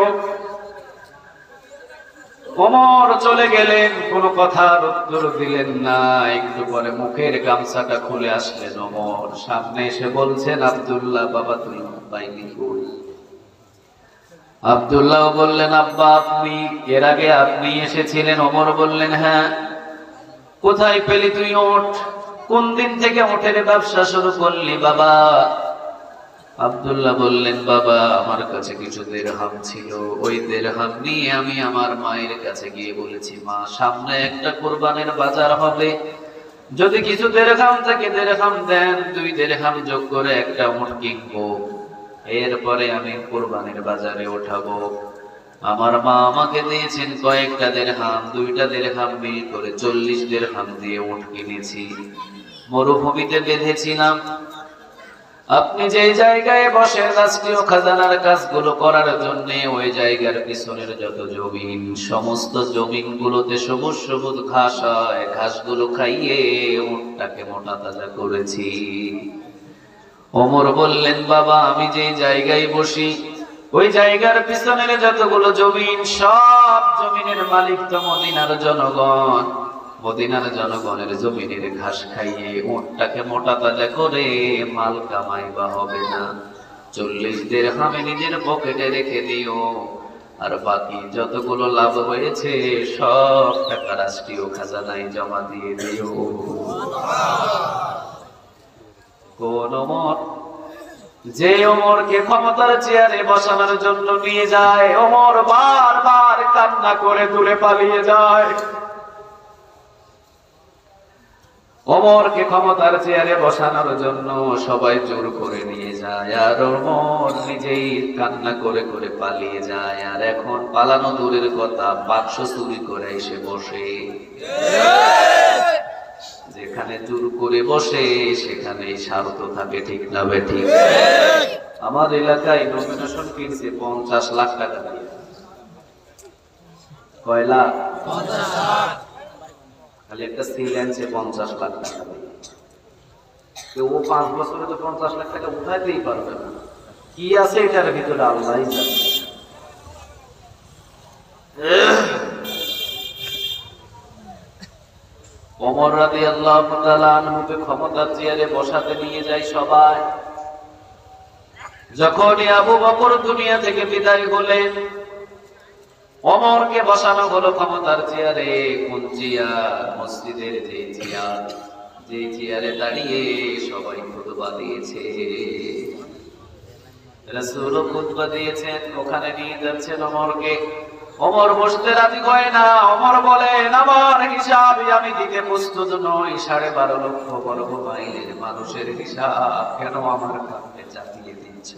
ওমর চলে গেলেন, কোনো কথার উত্তর দিলেন না। একটু পরে মুখের গামছাটা খুলে আসলেন ওমর, সামনে এসে বলছেন আব্দুল্লাহ বাবা তুই পাইনি কই? আব্দুল্লাহ বললেন আব্বা আপনি এর আগে আপনি এসেছিলেন? ওমর বললেন হ্যাঁ। কোথায় পেলি তুই ওঠ? কোন দিন থেকে ওঠের ব্যবসা শুরু করলি বাবা? আব্দুল্লাহ বললেন বাবা আমার কাছে কিছু দিরহাম ছিল, ওই দিরহাম নিয়ে আমি আমার মায়ের কাছে গিয়ে বলেছি মা সামনে একটা কুরবানির বাজার হবে, যদি কিছু দিরহাম থেকে দিরহাম দেন 2 দিরহাম যোগ করে একটা উট কিনবো, এরপরে আমি কুরবানির বাজারে ওঠাবো। আমার মা আমাকে দিয়েছেন কয়েকটা দিরহাম, 2টা দিরহাম মিল করে 40 দিরহাম দিয়ে উট কিনেছি। মরুভূমিতে বেঁধেছিলাম। আপনি যে জায়গায় বসে রাষ্ট্রীয় খাজানার কাজগুলো করার জন্য ওই জায়গার পিছনের যত জমিন, সমস্ত জমিন গুলোতে সবুজ সবুজ ঘাস হয়, ঘাসগুলো খাইয়ে উটটাকে মোটা তাজা করেছি। ওমর বললেন বাবা আমি যে জায়গায় বসি ওই জায়গার পিছনের যতগুলো জমিন, সব জমিনের মালিক তো মদিনার জনগণ। মদিনার জনগণের জমিনের ঘাস খাইয়ে উটটাকে মোটা তাজা করে মাল কামাইবা হবে না। 40 দিরহামে নিজের পকেটে রেখে দিও, আর বাকি যতগুলো লাভ হয়েছে সব টাকা রাষ্ট্রীয় খাজানায় জমা দিয়ে দিও। কোন ওমর? যে ওমরকে ক্ষমতার চেয়ারে বসানোর জন্য নিয়ে যায়, ওমর বারবার কান্না করে দূরে পালিয়ে যায়। ওমরকে ক্ষমতার চেয়ারে বসানোর জন্য সবাই জোর করে নিয়ে যায়, আর ওমর নিজেই কান্না করে করে পালিয়ে যায়। আর এখন পালানো দূরের কথা, বাক্স চুরি করে এসে বসে। যেখানে জোর করে বসে সেখানে স্বার্থ থাকে, ঠিক না বেঠিক? আমার এলাকায় নমিনেশন কিনছে 50 লাখ টাকা দিয়ে। কয় লাখ? 50 লাখ। খালি একটা সিল আনছে 50 লাখ টাকা দিয়ে। কেউ 5 বছরে তো 50 লাখ টাকা উঠাইতেই পারবে না। কি আছে এটার ভিতরে আল্লাহই জানে। ওমর রাদিয়াল্লাহু তাআলা আনহুকে ক্ষমতার চেয়ারে বসাতে নিয়ে যায় সবাই। যখন আবু বকর দুনিয়া থেকে বিদায় হলেন, ওমরকে বসানো হলো ক্ষমতার চেয়ারে। কোন চেয়ার? মসজিদের যে চেয়ার, যে চেয়ারে দাঁড়িয়ে সবাই খুতবা দিয়েছে, রাসূল খুতবা দিয়েছেন, ওখানে নিয়ে যাচ্ছেন ওমরকে। ওমর বসতে রাজি হয় না। ওমর বলেন আমার হিসাব আমি দিতে প্রস্তুত নই। 12.5 লক্ষ বর্গ মাইলের মানুষের হিসাব কেন আমার কাছে চাপিয়ে দিচ্ছ?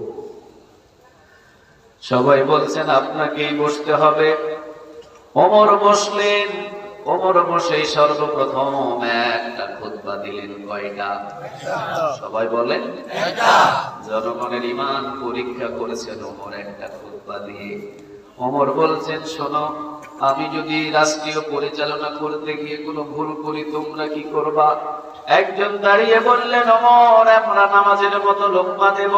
সবাই বলছেন আপনাকেই বসতে হবে। ওমর বসলেন। ওমর বসে সর্বপ্রথম একটা খুতবা দিলেন। কয়টা? সবাই বলেন একটা। জনগণের ঈমান পরীক্ষা করেছেন ওমর একটা খুতবা দিয়ে। ওমর বলছেন শোনো, আমি যদি রাষ্ট্রীয় পরিচালনা করতে গিয়ে কোনো ভুল করি তোমরা কি করবা? একজন দাঁড়িয়ে বললেন, ওমর, আমরা নামাজের মতো লোকমা দেব।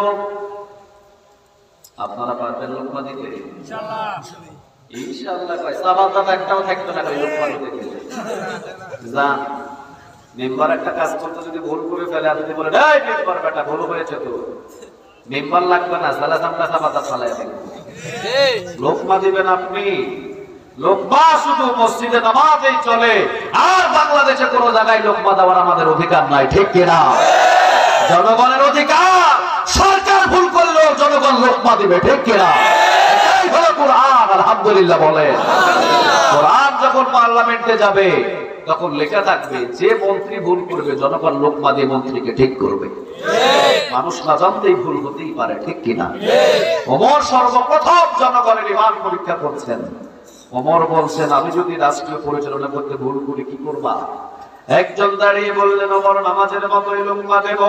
আপনারা পারবেন লোকমা দিতে? ইনশাআল্লাহ। সাবাতা একটাও থাকতো না লোকমা দিতে গেলে। জান মেম্বার একটা কাজ করতে যদি ভুল করে ফেলে, আপনি বলেন, এই মেম্বার বেটা ভুল হয়েছে তো, মেম্বার লাগবে না, সালাত আমরা সাবাতা ফালাই দেব। লোকমা দিবেন আপনি? লোকমা শুধু মসজিদে নামাজেই চলে, আর বাংলাদেশে কোন জায়গায় লোকমা দেওয়ার আমাদের অধিকার নাই, ঠিক কিনা? জনগণের অধিকার। সরকার ভুল করলেও জনগণ লোকমা দিবে, ঠিক কিনা? এটাই হলো কোরআন। আলহামদুলিল্লাহ বলে। কোরআন যখন পার্লামেন্টে যাবে তখন লেখা থাকবে, যে মন্ত্রী ভুল করবে জনগণ লোকমা দিয়ে মন্ত্রীকে ঠিক করবে। মানুষ না জানতেই ভুল হতেই পারে, ঠিক কিনা? ওমর সর্বপ্রথম জনগণের ঈমান পরীক্ষা করছেন। ওমর বলছেন, আমি যদি রাষ্ট্রীয় পরিচালনা করতে ভুল করি কি করবা? একজন দাঁড়িয়ে বললেন, ওমর, নামাজের মতোই লোকমা দেব।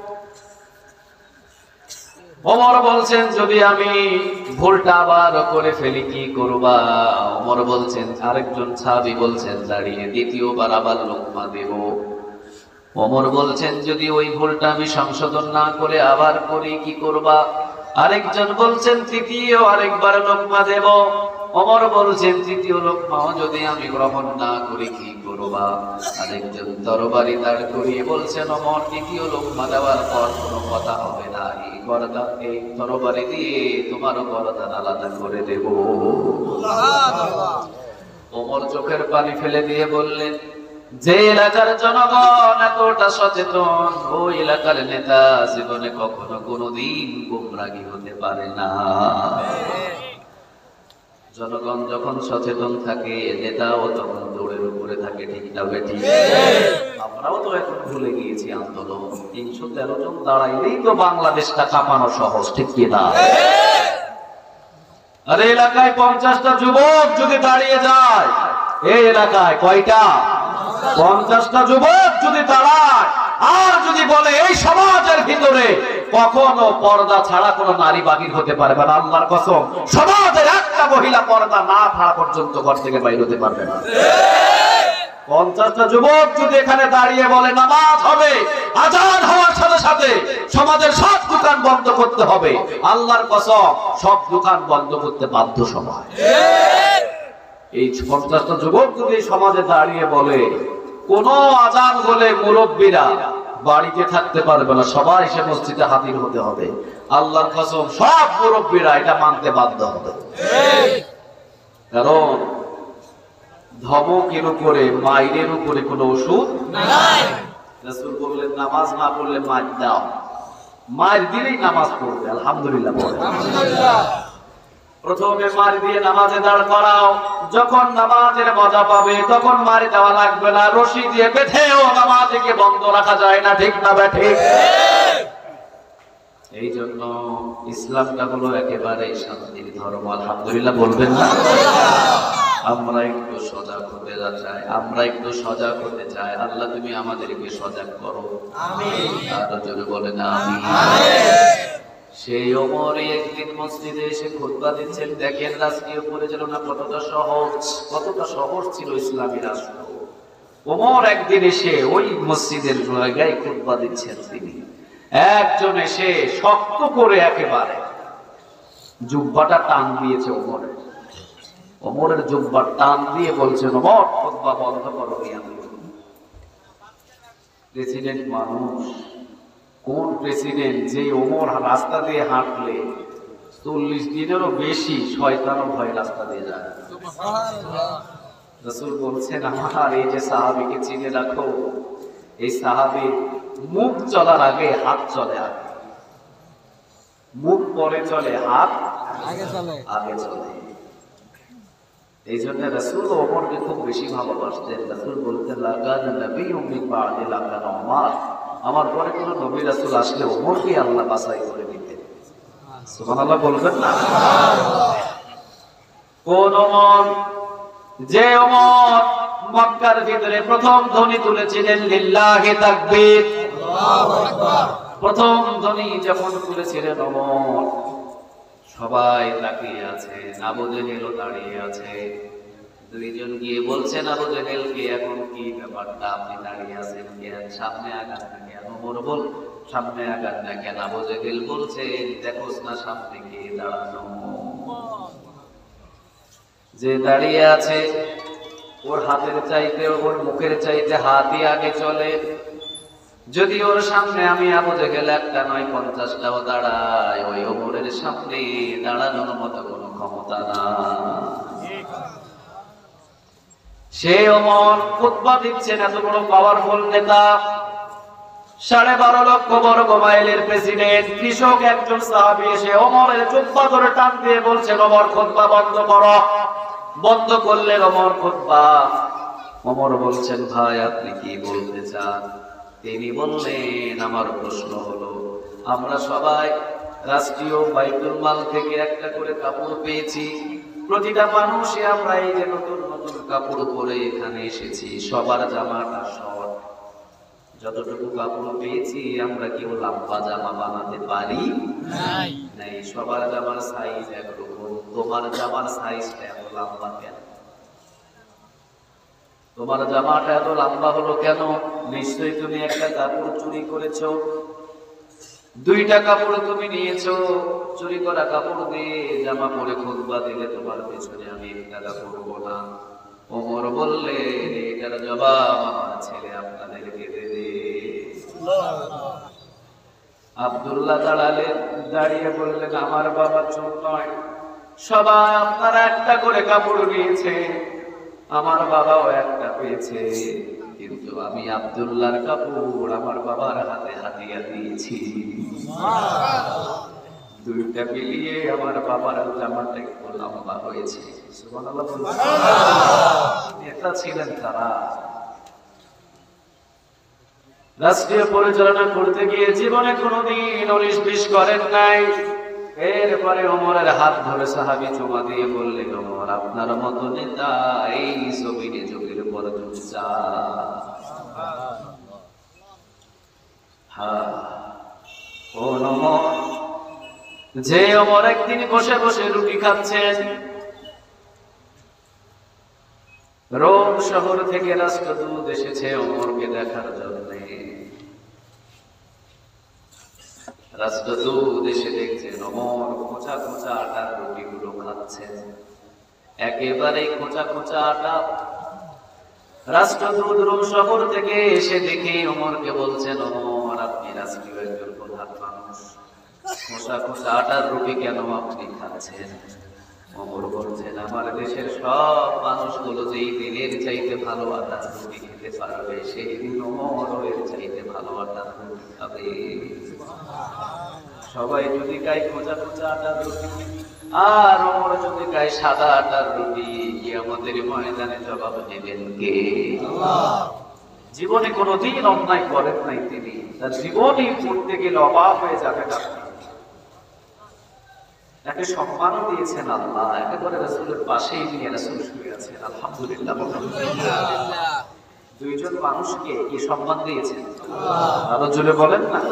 ওমর বলছেন, যদি আমি ভুলটা আবার করে ফেলি কি করবা? ওমর বলছেন, আরেকজন সাহাবী বলছেন দাঁড়িয়ে, দ্বিতীয়বার আবার লোকমা দেব। ওমর বলছেন, যদি ওই ভুলটা আমি সংশোধন না করে আবার করি কি করবা? আরেকজন বলছেন, তৃতীয় আরেকবার লোকমা দেব। ওমর বলছেন, তৃতীয় লোকমাও যদি আমি গ্রহণ না করি কি করবা? আরেকজন তরবারি দাঁড় করিয়ে বলছেন, ওমর, তৃতীয় লোকমা দেওয়ার পর কোনো কথা হবে না, এই তরবারি দিয়ে তোমার গর্দান আলাদা করে দেব। ওমর চোখের পানি ফেলে দিয়ে বললেন, যে এলাকার জনগণ এতটা সচেতন, ওই এলাকার নেতা জীবনে কখনো কোনোদিন গুমরাগী হতে পারে না। জনগণ যখন সচেতন থাকে, নেতাও তখন দৌড়ের উপরে থাকে, ঠিক না বেঠিক? আমরাও তো এখন ভুলে গিয়েছি আন্দোলন। ৩১৩ জন দাঁড়াইলেই তো বাংলাদেশটা কাঁপানো সহজ, ঠিক কিনা? আরে এলাকায় 50টা যুবক যদি দাঁড়িয়ে যায়, এই এলাকায় কয়টা? 50টা যুবক যদি দাঁড়ায় আর যদি বলে এই সমাজের ভিতরে কখনো পর্দা ছাড়া কোনো নারী বাহির হতে পারবে না, আল্লাহর কসম, সমাজের একটা মহিলা পর্দা না ছাড়া পর্যন্ত ঘর থেকে বাইর হতে পারবে না। 50টা যুবক যদি এখানে দাঁড়িয়ে বলে নামাজ হবে, আজান হওয়ার সাথে সাথে সমাজের সব দোকান বন্ধ করতে হবে, আল্লাহর কসম সব দোকান বন্ধ করতে বাধ্য সমাজ। এই 50টা যুবক যদি সমাজে দাঁড়িয়ে বলে কোন আজান হলে মুরব্বীরা বাড়িতে থাকতে পারবে না, সবাই সে মসজিদে হাজির হতে হবে, আল্লাহর কসম সব মুরব্বীরা এটা মানতে বাধ্য হবে। কারণ ধমকের উপরে, মাইরের উপরে কোনো ওষুধ নাই। রাসূল বললেন, নামাজ না পড়লে মার দাও, মার দিলেই নামাজ পড়বে। আলহামদুলিল্লাহ বলে। প্রথমে মার দিয়ে নামাজে দাঁড় করাও, যখন নামাজের মজা পাবে তখন মার দেওয়া লাগবে না, রশি দিয়ে বেঁধেও নামাজকে বন্ধ রাখা যায় না, ঠিক না ঠিক? এই জন্য ইসলামটা হলো একেবারে শান্তির ধর্ম। আলহামদুলিল্লাহ বলবেন না? আমরা একটু সজাগ হতে চাই, আমরা একটু সজাগ হতে চাই। আল্লাহ তুমি আমাদেরকে সজাগ করো, আমিন। আর জোরে বলেন আমিন। সেই ওমরই একদিন মসজিদে এসে খুতবা দিচ্ছেন। দেখেন রাষ্ট্রীয় পরিচালনা কতটা সহজ ছিল ইসলামী রাষ্ট্র। ওমর একদিন এসে ওই মসজিদের জায়গায় খুতবা দিচ্ছেন। তিনি একজন এসে শক্ত করে একেবারে জুব্বাটা টান দিয়েছে ওমরের। ওমরের জুব্বা টান দিয়ে বলছেন, ওমর খুতবা বন্ধ করো। প্রেসিডেন্ট মানুষ, কোন প্রেসিডেন্ট যে ওমর রাস্তা দিয়ে হাঁটলে 40 দিনেরও বেশি শয়তানও ভয় রাস্তা দিয়ে যায়। রাসূল বলছেন, আমার এই যে সাহাবীকে চিনে রাখো, এই সাহাবী মুখ চলার আগে হাত চলে, আগে মুখ পরে চলে, হাত আগে চলে। এই জন্য রাসূল ওমরকে খুব বেশি ভালোবাসতেন। রাসূল বলতেন, লাকান নবিয়্যুম মিন বা'দি লাকান ওমর, আমার পরে কোন নবী রাসূল আসলে ওমরকে আল্লাহ বাছাই করে দিতেন। সুবহানাল্লাহ বলবেন না? কোন ওমর? যে ওমর মক্কার ভিতরে প্রথম ধ্বনি তুলেছিলেন লিল্লাহি তাকবীর, আল্লাহু আকবার। প্রথম ধ্বনি যখন তুলেছিলেন ওমর, সবাই তাকিয়ে আছে, আবু জেহেলও দাঁড়িয়ে আছে। দুইজন গিয়ে বলছেন আবু জেহেলকে, এখন কি ব্যাপারটা, আপনি দাঁড়িয়ে আছেন কেন, সামনে আগান না কেন? ওমর বল, সামনে আগান না কেন? আবু জেহেল বলছেন, দেখোস না সামনে কে দাঁড়ানো, যে দাঁড়িয়ে আছে ওর হাতের চাইতে ওর মুখের চাইতে হাতই আগে চলে। যদি ওর সামনে আমি আবু জেহেল একটা নয় 50টাও দাঁড়াই, ওই ওমরের সামনে দাঁড়ানোর মতো কোনো ক্ষমতা না। সে ওমর খুতবা দিচ্ছেন, এত বড় পাওয়ারফুল নেতা, 12.5 লক্ষ বর্গ মাইলের প্রেসিডেন্ট, কৃষক একজন সাহাবী এসে ওমরের জুব্বা ধরে টান দিয়ে বলছেন, ওমর খুতবা বন্ধ করো। বন্ধ করলেন ওমর খুতবা। ওমর বলছেন, ভাই আপনি কি বলতে চান? তিনি বললেন, আমার প্রশ্ন হলো, আমরা সবাই রাষ্ট্রীয় বাইতুল মাল থেকে একটা করে কাপড় পেয়েছি, প্রতিটা মানুষই আমরা এই যে নতুন নতুন কাপড় পরে এখানে এসেছি, সবার জামাটা শর্ট, যতটুকু কাপড় পেয়েছি আমরা কেউ লম্বা জামা বানাতে পারি নাই, সবার জামার সাইজ একরকম, তোমার জামার সাইজটা এত লম্বা কেন? তোমার জামাটা এত লম্বা হলো কেন? নিশ্চয়ই তুমি একটা কাপড় চুরি করেছো, 2টা কাপড় তুমি নিয়েছো, চুরি করা কাপড় দিয়ে জামা পরে খুতবা দিলে তোমার পেছনে আমি 1 টাকা করবো না। ওমর বললেন, এটার জবাব আমার ছেলে আপনাদেরকে দেবে। আব্দুল্লাহ দাঁড়িয়ে বললেন, আমার বাবা চোর নয়, সবাই আপনারা একটা করে কাপড় নিয়েছে, আমার বাবাও একটা পেয়েছে, কিন্তু আমি আব্দুল্লাহর কাপড় আমার বাবার হাতে হাতিয়া দিয়েছি, 2টা মিলিয়ে আমার বাবার জামাটা একটু লম্বা হয়েছে। সুবহানাল্লাহ বলুন। নেতা ছিলেন তারা, রাষ্ট্রীয় পরিচালনা করতে গিয়ে জীবনে কোনোদিন 19-20 করেন নাই। এরপরে ওমরের হাত ধরে সাহাবী চুমা দিয়ে বললেন, ওমর আপনার মতো নেতা এই জমিনে যুগের পর যুগ চায়। যে ওমর একদিন বসে বসে রুটি খাচ্ছেন, রোম শহর থেকে রাষ্ট্রদূত এসেছে ওমরকে দেখার জন্য। রাষ্ট্রদূত এসে দেখছেন ওমর খোঁচা খোঁচা আটার রুটিগুলো খাচ্ছেন, একেবারে খোঁচা খোঁচা আটা। রাষ্ট্রদূত রোম শহর থেকে এসে দেখে ওমরকে বলছেন, ওমর আপনি রাষ্ট্রীয় একজন প্রধান মানুষ, খোঁচা খোঁচা আটার রুটি কেন আপনি খাচ্ছেন? ওমর বলছেন, আমার দেশের সব মানুষগুলো যেই দিনের চাইতে ভালো আটার রুটি খেতে পারবে, সেই দিন ওমর এর চাইতে ভালো আটার রুটি খাবে। সবাই যদি খায় খোঁচা খোঁচা আটার রুটি, আর ওমর যদি খায় সাদা আটার রুটি, কিয়ামতের ময়দানে জবাব দেবেন কে? জীবনে কোনোদিন অন্যায় করেন নাই তিনি, তার জীবনই পড়তে গেলে অবাক হয়ে যাবে না। তাকে সম্মানও দিয়েছেন আল্লাহ, একেবারে রাসূলের পাশেই নিয়ে রাসূল শুয়ে আছেন। আলহামদুলিল্লাহ। 2জন মানুষকে কি সম্মান দিয়েছেন? আরো জোরে বলেন না।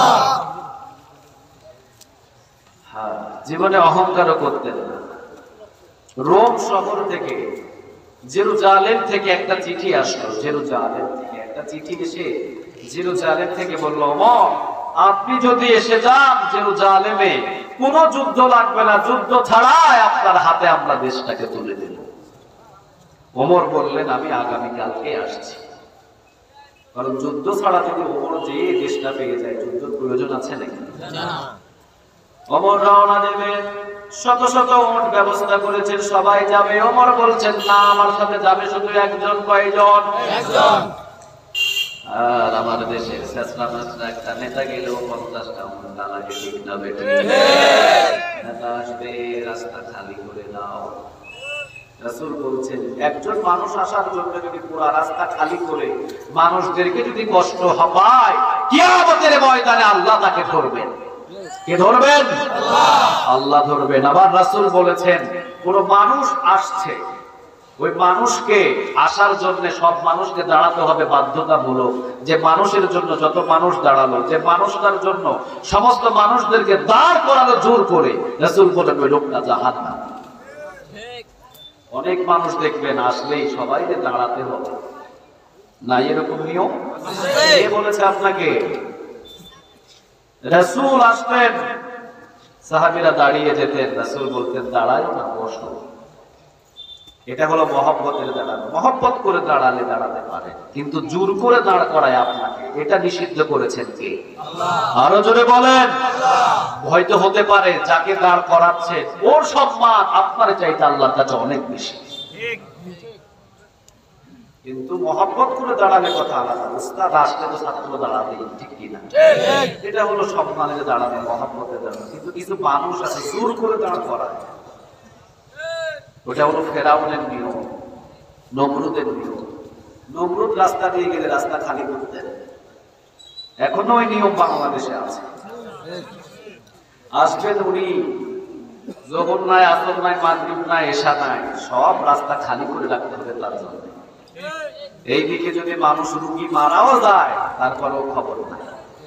হ্যাঁ, জীবনে অহংকারও করতেন না। রোম শহর থেকে, জেরুজালেম থেকে একটা চিঠি আসলো, জেরুজালেম থেকে একটা চিঠি এসে জেরুজালেম থেকে বলল, ওমর আপনি যদি এসে যান জেরুজালেমে, কোনো যুদ্ধ লাগবে না, যুদ্ধ ছাড়াই আপনার হাতে আমরা দেশটাকে তুলে দেব। ওমর বললেন, আমি আগামীকালকে আসছি। কারণ যুদ্ধ ছাড়া যদি ওমর যে দেশটা পেয়ে যায়, যুদ্ধের প্রয়োজন আছে নাকি? ওমর রওনা দেবে, শত শত উট ব্যবস্থা করেছেন, সবাই যাবে। ওমর বলছেন, না, আমার সাথে যাবে শুধু একজন। কয়জন? একজন। আর আমার দেশের একটা নেতা গেলেও 50টা উট না লাগে, ঠিক না বেটি? নেতা আসবে, রাস্তা খালি করে দাও। রাসূল বলছেন, একজন মানুষ আসার জন্য যদি পুরো রাস্তা খালি করে মানুষদেরকে যদি কষ্ট হয়, কিয়ামতের ময়দানে আল্লাহ তাকে ধরবেন। কে ধরবেন? আল্লাহ ধরবেন। আবার রাসূল বলেছেন, কোন মানুষ আসছে, ওই মানুষকে আসার জন্য সব মানুষকে দাঁড়াতে হবে বাধ্যতামূলক। যে মানুষের জন্য যত মানুষ দাঁড়ালো, যে মানুষটার জন্য সমস্ত মানুষদেরকে দাঁড় করালো জোর করে, রাসূল বলেন ওই লোকটা জাহান্নামী। অনেক মানুষ দেখবেন আসলেই সবাই দাঁড়াতে হবে না, এরকম নিয়ম কে বলেছে আপনাকে? রাসূল আসতেন, সাহাবীরা দাঁড়িয়ে যেতেন, রাসূল বলতেন দাঁড়ায় না, বসো। এটা হলো মহব্বতের দাঁড়ানো। মহব্বত করে দাঁড়ালে দাঁড়াতে পারে, কিন্তু জোর করে দাঁড় করায় আপনাকে, এটা নিষিদ্ধ করেছেন কে? আল্লাহ। আরো জোরে বলেন। হয়তো হতে পারে যাকে দাঁড় করাচ্ছে ওর সম্মান আপনার চাইতে আল্লাহর কাছে অনেক বেশি, কিন্তু মহব্বত করে দাঁড়ালে কথা আলাদা। উস্তাদ আসলে তো ছাত্র দাঁড়াবে, ঠিক কিনা? এটা হলো সম্মানের দাঁড়ানো, মহব্বতের দাঁড়ানো। কিন্তু কিছু মানুষ আছে জোর করে দাঁড় করায়, ওটা হলো ফেরাউনের নিয়ম, নমরুদের নিয়ম। নমরুদ রাস্তা দিয়ে গেলে রাস্তা খালি করতেন, এখনো ওই নিয়ম বাংলাদেশে আছে। আসবেন উনি, যোহর নাই, আসর নাই, মাগরিব নাই, এশা নাই, সব রাস্তা খালি করে রাখতে হবে তার জন্য। এইদিকে যদি মানুষ রুগী মারাও যায় তারপরেও খবর নাই।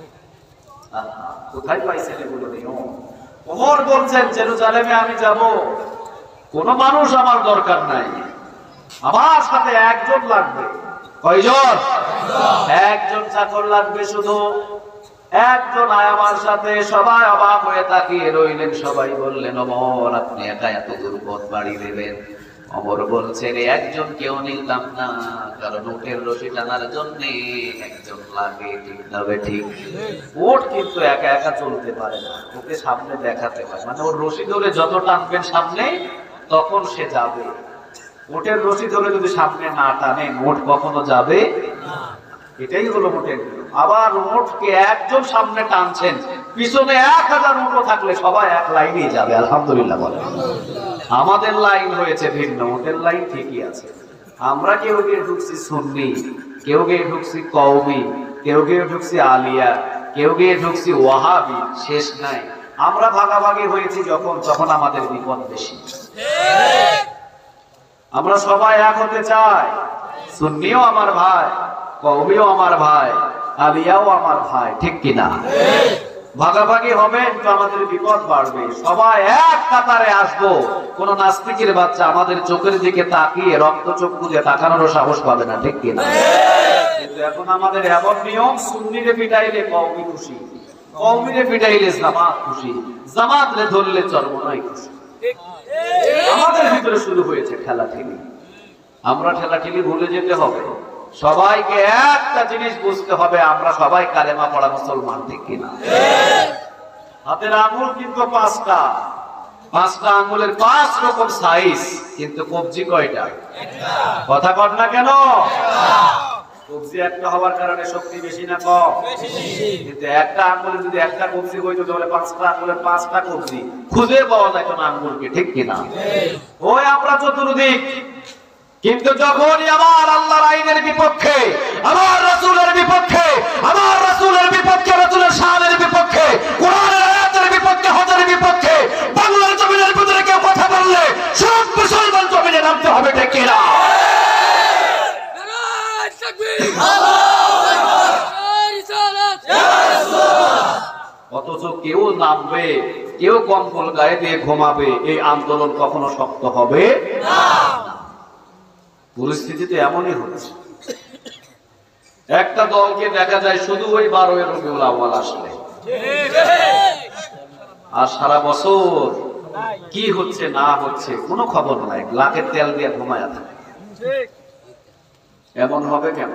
কোথায় পাইছেন এগুলো নিয়ম? ওমর বলছেন জেরুজালেমে আমি যাব, কোন মানুষ আমার দরকার নাই, আমার সাথে একজন লাগবে। কয়জন? একজন চাকর লাগবে, শুধু একজন আয় আমার সাথে। সবাই অবাক হয়ে তাকিয়ে রইলেন, সবাই বললেন ওমর আপনি একা এত দূর পথ বাড়ি দেবেন? ওমর বলছেন একজন কেউ নিলাম না, কারণ উটের রশি টানার জন্য একজন লাগে, ঠিক তবে ঠিক। উট কিন্তু একা একা চলতে পারে না, ওকে সামনে দেখাতে হয়, মানে ওর রশি ধরে যত টানবেন সামনে তখন সে যাবে। উটের রশি ধরে যদি সামনে না টানে উট কখনো যাবে না, এটাই হলো উটের। আবার উটকে একজন সামনে টানছেন, পিছনে 1000 উটও থাকলে সবাই এক লাইনেই যাবে। আলহামদুলিল্লাহ বলেন। আমাদের লাইন হয়েছে ভিন্ন, উটের লাইন ঠিকই আছে। আমরা কেউ কেউ ঢুকছি সুন্নি, কেউ কেউ ঢুকছি কওমি, কেউ কেউ ঢুকছি আলিয়া, কেউ কেউ ঢুকছি ওয়াহাবি, শেষ নাই। আমরা ভাগাভাগি হয়েছি যখন, তখন আমাদের বিপদ বেশি। আমরা সবাই এক হতে চাই, সুন্নিও আমার ভাই, কওমিও আমার ভাই, আলিয়াও আমার ভাই, ঠিক কিনা? ভাগাভাগি হবে তো আমাদের বিপদ বাড়বে। সবাই এক কাতারে আসবো, কোন নাস্তিকের বাচ্চা আমাদের চোখের দিকে তাকিয়ে রক্ত চক্ষু দিয়ে তাকানোরও সাহস পাবে না, ঠিক কিনা? কিন্তু এখন আমাদের এমন নিয়ম, সুন্নিরে পিটাইলে কওমি খুশি, কওমিরে পিটাইলে জামাত খুশি, জামাতরে ধরলে চরমনাই খুশি। আমাদের ভিতরে শুরু হয়েছে ঠেলাঠেলি। আমরা ঠেলাঠেলি ভুলে যেতে হবে। সবাইকে একটা জিনিস বুঝতে হবে, আমরা সবাই কালেমা পড়া মুসলমান, ঠিক কিনা? হাতের আঙ্গুল কিন্তু 5টা, 5টা আঙ্গুলের 5 রকম সাইজ, কিন্তু কবজি কয়টা? কথা কর না কেন? কবজি একটা হওয়ার কারণে শক্তি বেশি না কম? কিন্তু একটা আঙ্গুলে যদি একটা কবজি হইতো তাহলে 5টা আঙ্গুলের 5টা কবজি খুঁজে পাওয়া যেত না আঙ্গুলকে, ঠিক কিনা? ওই আমরা চতুর্দিক। কিন্তু যখনই আমার আল্লাহর আইনের বিপক্ষে, আমার রাসূলের বিপক্ষে, আমার রাসূলের বিপক্ষে, রাসূলের শানের বিপক্ষে, কোরআনের আয়াতের বিপক্ষে, হজের বিপক্ষে বাংলার জমিনের ভিতরে কেউ কথা বললে সব মুসলমান জমিনে নামতে হবে, ঠিক কিনা? অথচ কেউ নামবে, কেউ কম্বল গায়ে দিয়ে ঘুমাবে, এই আন্দোলন কখনো শক্ত হবে না। পরিস্থিতিতে এমনই হচ্ছে। একটা দলকে দেখা যায় শুধু ওই 12 রবিউল আউয়াল আসলে, আর সারা বছর কি হচ্ছে না হচ্ছে কোনো খবর নাই, লাখের তেল দিয়ে ঘুমায়া থাকে। এমন হবে কেন?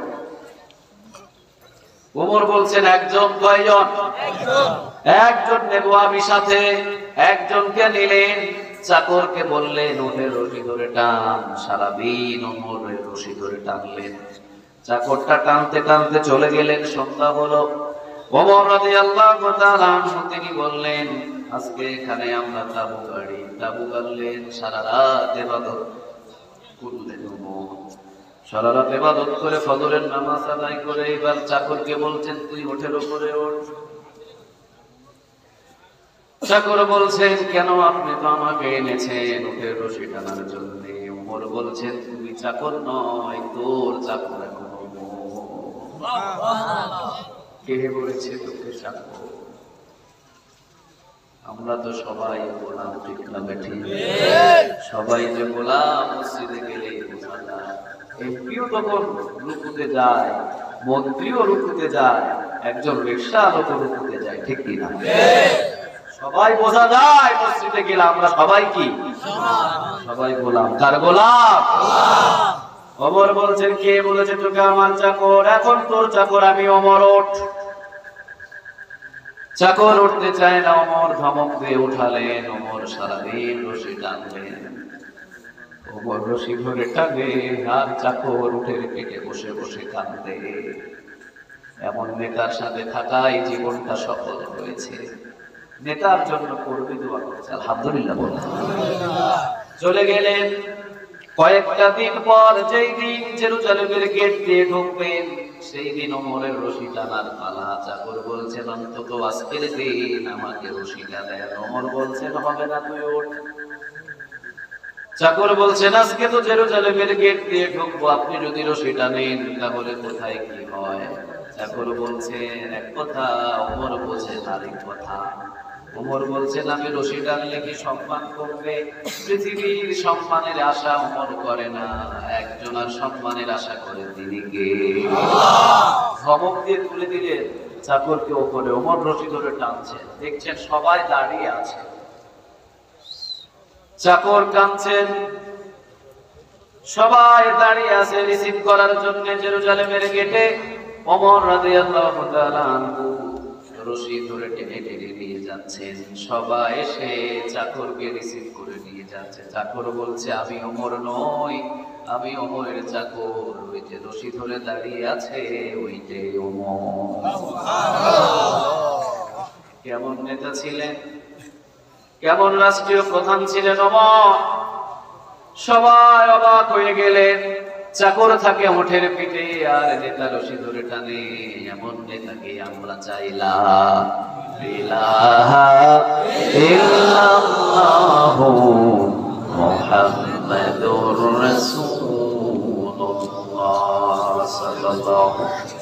ওমর বলছেন একজন, কয়জন? একজন নেব আমি সাথে। একজনকে নিলেন, চাকরকে বললেন উটের রশি ধরে টান। সারাদিন ওমরের রশি ধরে টানলেন, চাকরটা টানতে টানতে চলে গেলেন। সন্ধ্যা হলো। ওমর রাদিয়াল্লাহু তাআলা আনহু তিনি বললেন আজকে এখানে আমরা তাবু গাড়ি। তাবু গাড়লেন, সারা রাত ইবাদত করলেন। সারা রাত ইবাদত করে ফজরের নামাজ আদায় করে এবার চাকরকে বলছেন তুই উটের উপরে ওঠ। চাকর বলছেন কেন? আপনি তো আমাকে এনেছেন উটের রশি টানার জন্য। ওমর বলছেন তুমি চাকর নয়, তোর চাকর এখন। কে বলেছে তোকে চাকর? আমরা তো সবাই গোলাম, ঠিক না বেঠিক? সবাই যে গোলাম মসজিদে গেলে বোঝা যায়। এমপিও তখন রুকুতে যায়, মন্ত্রীও রুকুতে যায়, একজন রিকশা লোক রুকুতে যায়, ঠিক কিনা? সবাই বোঝা যায় মসজিদে গেলে আমরা সবাই কি? সবাই গোলাম। কার গোলাম? ওমর বলছেন, কে বলেছে তোকে আমার চাকর? এখন তোর চাকর আমি, ওমর ওঠ। চাকর উঠতে চায় না, ওমর ধমক দিয়ে উঠালেন। ওমর সারাদিন রশি টানলেন, ওমর রশি ধরে টানে, আর চাকর উঠে পেটে বসে বসে কাঁদে। এমন নেতার সাথে থাকাই জীবনটা সফল হয়েছে। নেতার জন্য কর্মী দোয়া করছে, আলহামদুলিল্লাহ বলে চলে গেলেন। কয়েকটা দিন পর, যেই দিন জেরুজালেমের গেট দিয়ে ঢুকবেন, সেই দিন ওমরের রশি টানার পালা। চাকর বলছেন, অন্তত আজকের দিন আমাকে রশিটা দেন। ওমর বলছেন, হবে না, তুই ওঠ। চাকর বলছেন, আজকে তো জেরুজালেমের গেট দিয়ে ঢুকবো, আপনি যদি রশিটা নেন তাহলে কোথায় কি হয়? চাকর বলছেন, এক কথা। ওমর বলছেন, আরেক কথা। ওমর বলছেন, আমি রশি টানলে কি সম্মান করবে? পৃথিবীর সম্মানের আশা ওমর করে না, একজনের সম্মানের আশা করে, তিনি কে? ধমক দিয়ে তুলে দিলেন চাকরকে ওপরে। ওমর রশি ধরে টানছেন, দেখছেন সবাই দাঁড়িয়ে আছে। চাকর কাঁদছেন, সবাই দাঁড়িয়ে আছে রিসিভ করার জন্য জেরুজালেমের গেটে। ওমর রাদিয়াল্লাহু তাআলা আনহু রশি ধরে টেনে টেনে নিয়ে যাচ্ছেন। সবাই এসে চাকরকে রিসিভ করে নিয়ে যাচ্ছে। চাকর বলছে, আমি ওমর নই, আমি ওমরের চাকর। ওই যে রশি ধরে দাঁড়িয়ে আছে, ওইটাই ওমর। কেমন নেতা ছিলেন, কেমন রাষ্ট্রীয় প্রধান ছিলেন ওমর! সবাই অবাক হয়ে গেলেন। চাকর থাকে ওঠের পিঠে, আর নেতা রশি ধরে টানে। এমন নেতাকে আমরা চাইলাম। ইলাহা ইল্লাল্লাহু মুহাম্মাদুর রাসূলুল্লাহ সাল্লাল্লাহু।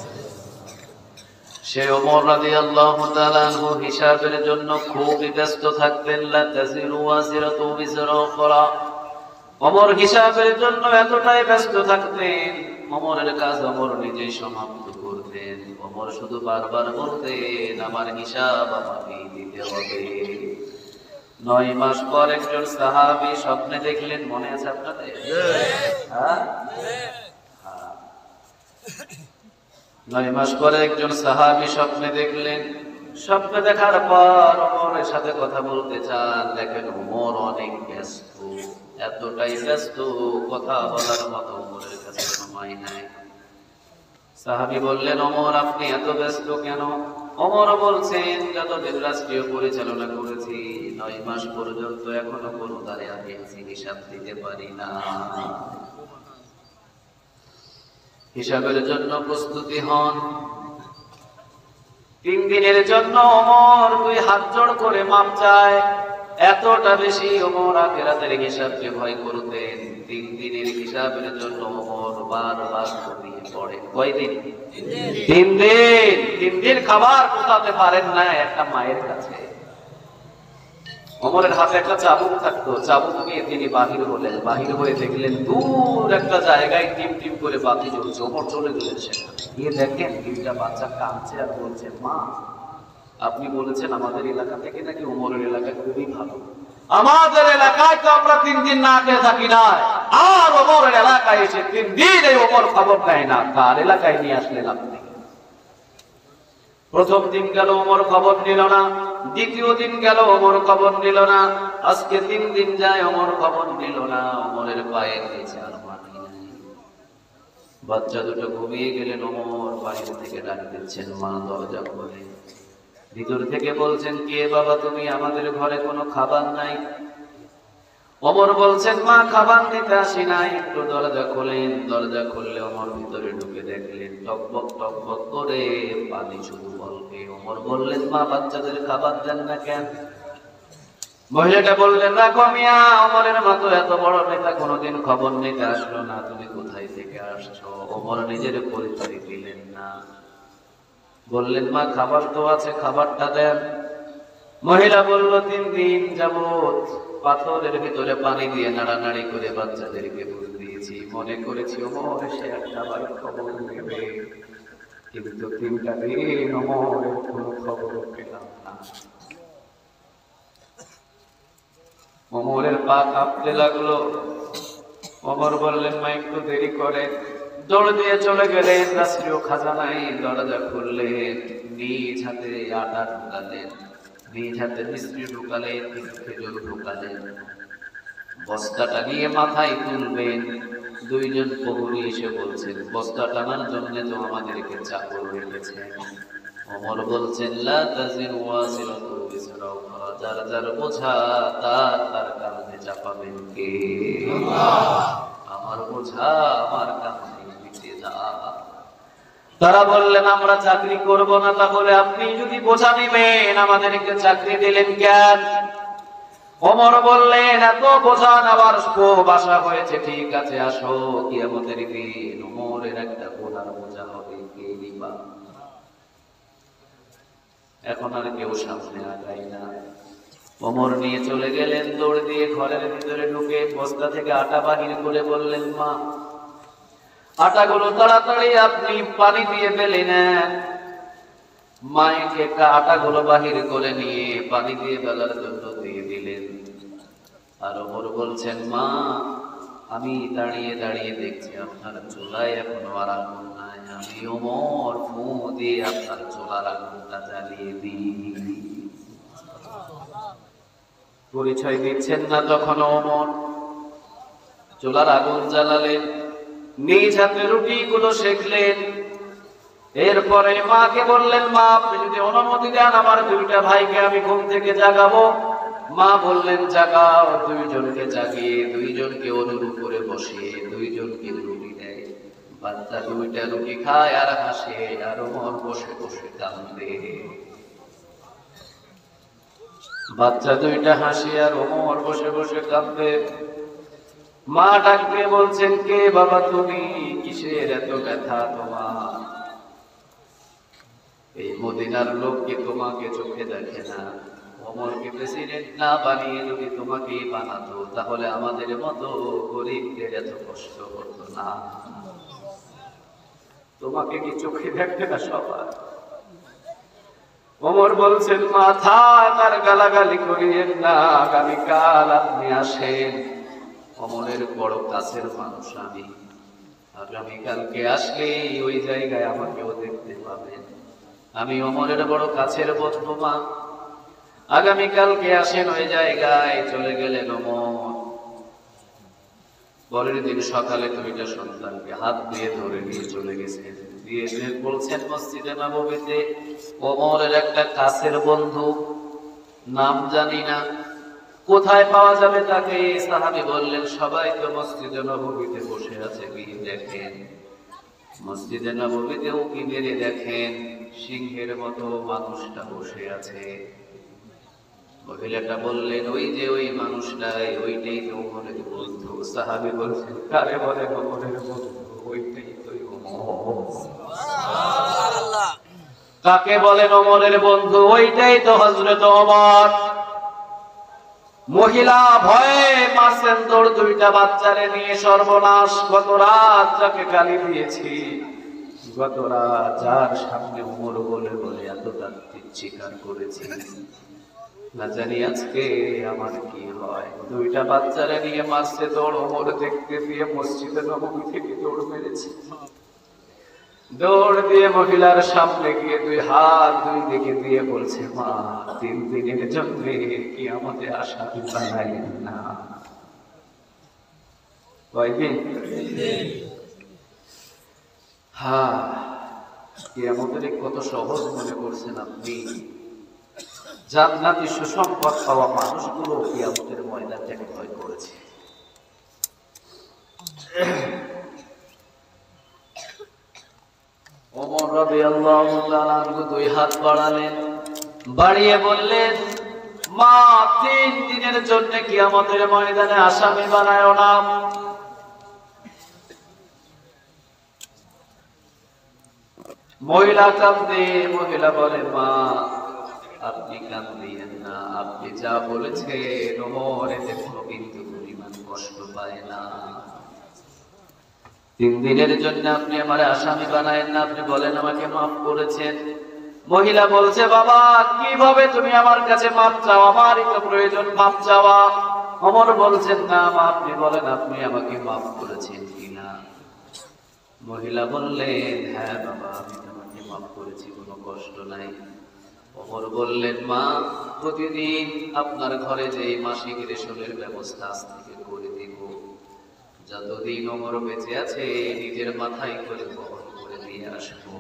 সে ওমর রাদিয়াল্লাহু তাআলা আনহু হিসাবের জন্য খুবই ব্যস্ত থাকতেন। লা তাজিরু ওয়াজিরাতু বিজরা উখরা। ওমর হিসাবের জন্য এতটাই ব্যস্ত থাকতেন, ওমরের কাজ ওমর নিজেই সমাপ্ত করতেন। ওমর শুধু বারবার বলতেন, আমার হিসাব আমাকে দিতে হবে। 9 মাস পর একজন সাহাবী স্বপ্নে দেখলেন, মনে আছে আপনাদের? হ্যাঁ, 9 মাস পরে একজন সাহাবী স্বপ্নে দেখলেন। স্বপ্নে দেখার পর ওমরের সাথে কথা বলতে চান, দেখেন ওমর অনেক ব্যস্ত, এতটাই ব্যস্ত কথা বলার মতো ওমরের কাছে সময় নাই। সাহাবী বললেন, ওমর আপনি এত ব্যস্ত কেন? ওমর বলছেন, যতদিন রাষ্ট্রীয় পরিচালনা করেছি 9 মাস পর্যন্ত এখনো কোনো দ্বারে আমি হিসাব দিতে পারি না। হিসাবের জন্য প্রস্তুতি হন। 3 দিনের জন্য ওমর 2 হাত জোড় করে মাপ চায়। এতটা বেশি ওমর আখিরাতের হিসাবকে ভয় করতেন। 3 দিনের হিসাবের জন্য ওমর বারবার ঘুমিয়ে পড়ে। কয়দিন? 3 দিন। 3 দিন খাবার পৌঁছাতে পারেন না একটা মায়ের কাছে। ওমরের হাতে একটা চাবুক থাকতো, চাবুক নিয়ে তিনি বাহির হলেন। বাহির হয়ে দেখলেন দূর একটা জায়গায় টিম টিম করে বাতি জ্বলছে। ওমর চলে গেলেন সেখানে। গিয়ে দেখেন 3টা বাচ্চা কাঁদছে আর বলছে, মা আপনি বলেছেন আমাদের এলাকা থেকে নাকি ওমরের এলাকা খুবই ভালো। আমাদের এলাকায় তো আমরা 3 দিন না খেয়ে থাকি না, আর ওমরের এলাকায় এসে 3 দিন এই ওমর খবর নেয় না। কার এলাকায় নিয়ে আসলেন আপনি? প্রথম দিন গেল ওমর খবর নিল না, দ্বিতীয় দিন গেল ওমর খবর নিল না, আজকে 3 দিন যায় ওমর খবর নিল না। ওমরের পায়ের নিচে আর মাটি নাই। বাচ্চা দুটো ঘুমিয়ে গেলেন। ওমর বাইরে থেকে ডাক দিচ্ছেন, মা দরজা খোলে। ভিতর থেকে বলছেন, কে বাবা তুমি? আমাদের ঘরে কোনো খাবার নাই। ওমর বলছেন, মা খাবার নিতে আসি নাই। একটু দরজা খোলেন। দরজা খুললে ওমর ভিতরে ঢুকে দেখলেন টকবক টকবক করে পানি শুধু বলকে। ওমর বললেন, মা বাচ্চাদের খাবার দেন না কেন? মহিলাটা বললেন, রাখো মিয়া, ওমরের মতো এত বড় নেতা কোনোদিন খবর নিতে আসলো না, তুমি কোথায় থেকে আসছো? ওমর নিজের পরিচয় দিলেন না। বললেন, মা খাবার তো আছে, খাবারটা দেন। মহিলা বলল 3 দিন যাবত পাথরের ভিতরে পানি দিয়ে নাড়ানাড়ি করে বাচ্চাদেরকে দুধ দিয়েছি, মনে করেছি ওমর সে একটা বার খবর নেবে, কিন্তু 3টা দিন ওমরের কোনো খবর পেলাম না। ওমরের পা কাঁপতে লাগলো। ওমর বললেন মা একটু দেরি করে, দৌড় দিয়ে চলে গেলেন রাষ্ট্রীয় খাজানায়, দরজা খুললেন, নিজ হাতে আটা ঢুকালেন, নিজ হাতে মিষ্টি ঢুকালেন, কিছু খেজুর ঢুকালেন, বস্তাটা নিয়ে মাথায় তুলবেন। 2 জন প্রহরী এসে বলছেন বস্তা টানার জন্য তো আমাদেরকে চাকর রেখেছে। ওমর বলছেন লা তাজিরু ওয়াজিরাতু বিজরা উখরা, যার যার বোঝা তার তার কাঁধে চাপাবেন কে? আল্লাহ। আমার বোঝা আমার কাঁধে নিতে যা। তারা বললেন আমরা চাকরি করব না, তাহলে আপনি যদি বোঝা নেবেন আমাদেরকে চাকরি দিলেন কেন? ওমর বললেন এত বোঝা নেওয়ার খুব আশা হয়েছে, ঠিক আছে আসো, কিয়ামতের দিন ওমরের একটা গোনার বোঝা হবে, কে নিবা? এখন আর কেউ সামনে আগায় না। ওমর নিয়ে চলে গেলেন, দৌড় দিয়ে ঘরের ভিতরে ঢুকে বস্তা থেকে আটা বাহির করে বললেন মা আটাগুলো তাড়াতাড়ি আপনি পানি দিয়ে বেলে নেন। মায়েকে আটাগুলো বাহির করে নিয়ে পানি দিয়ে বেলার জন্য দিয়ে দিলেন। আর ওমর বলছেন মা আমি দাঁড়িয়ে দাঁড়িয়ে দেখছি আপনার চুলায় এখনো আর আগুন নাই, আমি ওমর ফু দিয়ে আপনার চুলার আগুনটা জ্বালিয়ে দিই। পরিচয় দিচ্ছেন না তখন ওমর। চুলার আগুন জ্বালালেন, নিজ হাতে রুটি গুলো সেঁকলেন। এরপরে মাকে বললেন মা আপনি যদি অনুমতি দেন আমার 2টা ভাইকে আমি ঘুম থেকে জাগাবো। মা বললেন জাগাও। 2 জনকে জাগিয়ে 2 জনকে অনুর উপরে বসিয়ে 2 জনকে রুটি দেয়। বাচ্চা 2টা রুটি খায় আর হাসে, আর ওমর বসে বসে কাঁদে। বাচ্চা 2টা হাসে আর ওমর বসে বসে কাঁদে। মা ডাকতে বলছেন কে বাবা তুমি, কিসের এত ব্যথা তোমার? এই মদিনার লোক কি তোমাকে চোখে দেখে না? ওমরকে প্রেসিডেন্ট না বানিয়ে যদি তোমাকে বানাতো তাহলে আমাদের মতো গরিবদের এত কষ্ট হতো না। তোমাকে কি চোখে দেখে না সবার? ওমর বলছেন মাথা তার গালাগালি করিয়েন না, আগামীকাল আপনি আসেন। ওমরের বড় কাছের মানুষ আমি, আগামীকালকে আসলে ওই জায়গায় আমাকেও দেখতে পাবেন। আমি ওমরের বড় কাছের বন্ধু মা, আগামীকালকে আসেন ওই জায়গায়। চলে গেলেন ওমর। পরের দিন সকালে 2টা সন্তানকে হাত দিয়ে ধরে নিয়ে চলে গেছেন। দিয়ে বলছেন মসজিদে নববীতে ওমরের একটা কাছের বন্ধু, নাম জানি না, কোথায় পাওয়া যাবে তাকে? সাহাবী বললেন সবাই তো মসজিদে নববীতে বসে আছে, গিয়ে দেখেন। মসজিদে নববীতে উকি মেরে দেখেন সিংহের মতো মানুষটা বসে আছে। মহিলাটা বললেন ওই যে ওই মানুষটাই, ওইটাই তো ওমরের বন্ধু। সাহাবী বলছেন কারে বলে ওমরের বন্ধু? ওইটাই তো ওমর। সুবহানাল্লাহ। কাকে বলেন ওমরের বন্ধু? ওইটাই তো হযরত ওমর। মহিলা ভয়ে মারছেন দৌড়, 2টা বাচ্চারে নিয়ে সর্বনাশ। গত রাত যাকে গালি দিয়েছি, গত রাত যার সামনে ওমর বলে বলে এত তাত্ত্বিক স্বীকার করেছি, না জানি আজকে আমার কি হয়। 2টা বাচ্চারে নিয়ে মারছে দৌড়, ওমর দেখতে দিয়ে মসজিদে নববী থেকে দৌড় মেরেছে। দৌড় দিয়ে মহিলার সামনে গিয়ে 2 হাত 2 দিকে দিয়ে বলছে মা 3 দিনের জন্য কি আমাদের আশা বানাইলেন না? কয়দিন? হ্যাঁ, কিয়ামতের কত সহজ মনে করছেন আপনি? জান্নাতি সুসম্পদ পাওয়া মানুষগুলো কিয়ামতের ময়দানটাকে ভয় করেছে। ওমর রাদিয়াল্লাহু তাআলা 2 হাত বাড়ালেন, বাড়িয়ে বললেন মা 3 দিনের জন্য কিয়ামতের ময়দানে আসামি বানায়ো না। মহিলা কাঁদে, মহিলা বলে মা আপনি কান দিয়েন না। আপনি যা বলেছেন ওমর এতে কোনো বিন্দু পরিমাণ কষ্ট পায় না। 3 দিনের জন্য আপনি আমার আসামি বানায়েন না। আপনি বলেন আমাকে মাফ করেছেন। মহিলা বলছে, বাবা কিভাবে তুমি আমার কাছে মাফ চাও? আমারই তো প্রয়োজন মাফ চাওয়া। ওমর বলছেন, না মা, আপনি বলেন আপনি আমাকে মাফ করেছেন কিনা। মহিলা বললেন, হ্যাঁ বাবা, আমি তোমাকে মাফ করেছি, কোনো কষ্ট নাই। ওমর বললেন, মা, প্রতিদিন আপনার ঘরে যে মাসিক রেশনের ব্যবস্থা আজ থেকে করে দিব। যতদিন ওমর বেঁচে আছে নিজের মাথায় করে বহন করে দিয়ে আসবো।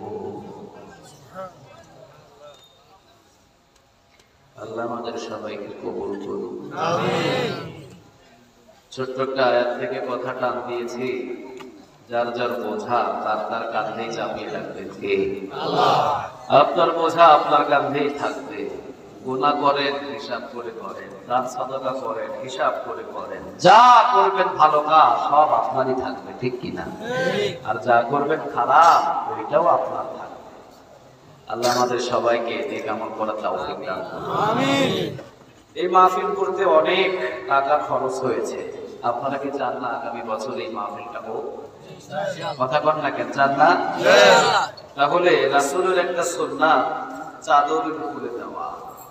আল্লাহ আমাদের সবাইকে কবুল করুন, আমিন। ছোট্ট একটা আয়াত থেকে কথা টান দিয়েছি। যার যার বোঝা তার তার কাঁধেই চাপিয়ে রাখবে কে? আল্লাহ। আপনার বোঝা আপনার কাঁধেই থাকবে। গুনাহ করেন হিসাব করে করেন, দান সাদাকা করেন হিসাব করে করেন, যা করবেন ভালো কাজ সব আপনারই থাকবে, ঠিক কিনা? আর যা করবেন খারাপ ওইটাও আপনার থাকবে। আল্লাহ আমাদের সবাইকে নেক আমল করার তৌফিক দান করুন, আমিন। এই মাহফিল করতে অনেক টাকা খরচ হয়েছে। আপনারা কি চান না আগামী বছর এই মাহফিলটা হোক? কথা কন না কেন, চান না? তাহলে রাসূলের একটা সুন্নাত চাদরের উপরে দেওয়া।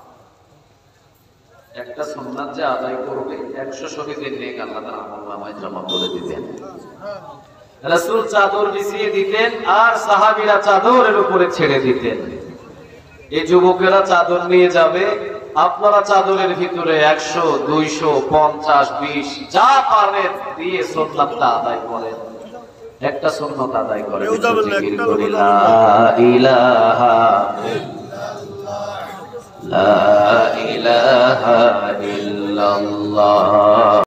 একটা সুন্নাত যে আদায় করবে 100 শহীদের নেক আল্লাহ তাআলা আমলনামায় জমা করে দিবেন। রাসূল চাদর বিছিয়ে দিতেন আর সাহাবীরা চাদরের উপরে ছেড়ে দিতেন। এই যুবকেরা চাদর নিয়ে যাবে, আপনারা চাদরের ভিতরে 100, 200, 50, 20 যা পারেন দিয়ে সুন্নাতটা আদায় করেন। একটা সুন্নাত আদায় করেন, জিকির করি লা ইলাহা ইল্লাল্লাহ, লা ইলাহা ইল্লাল্লাহ।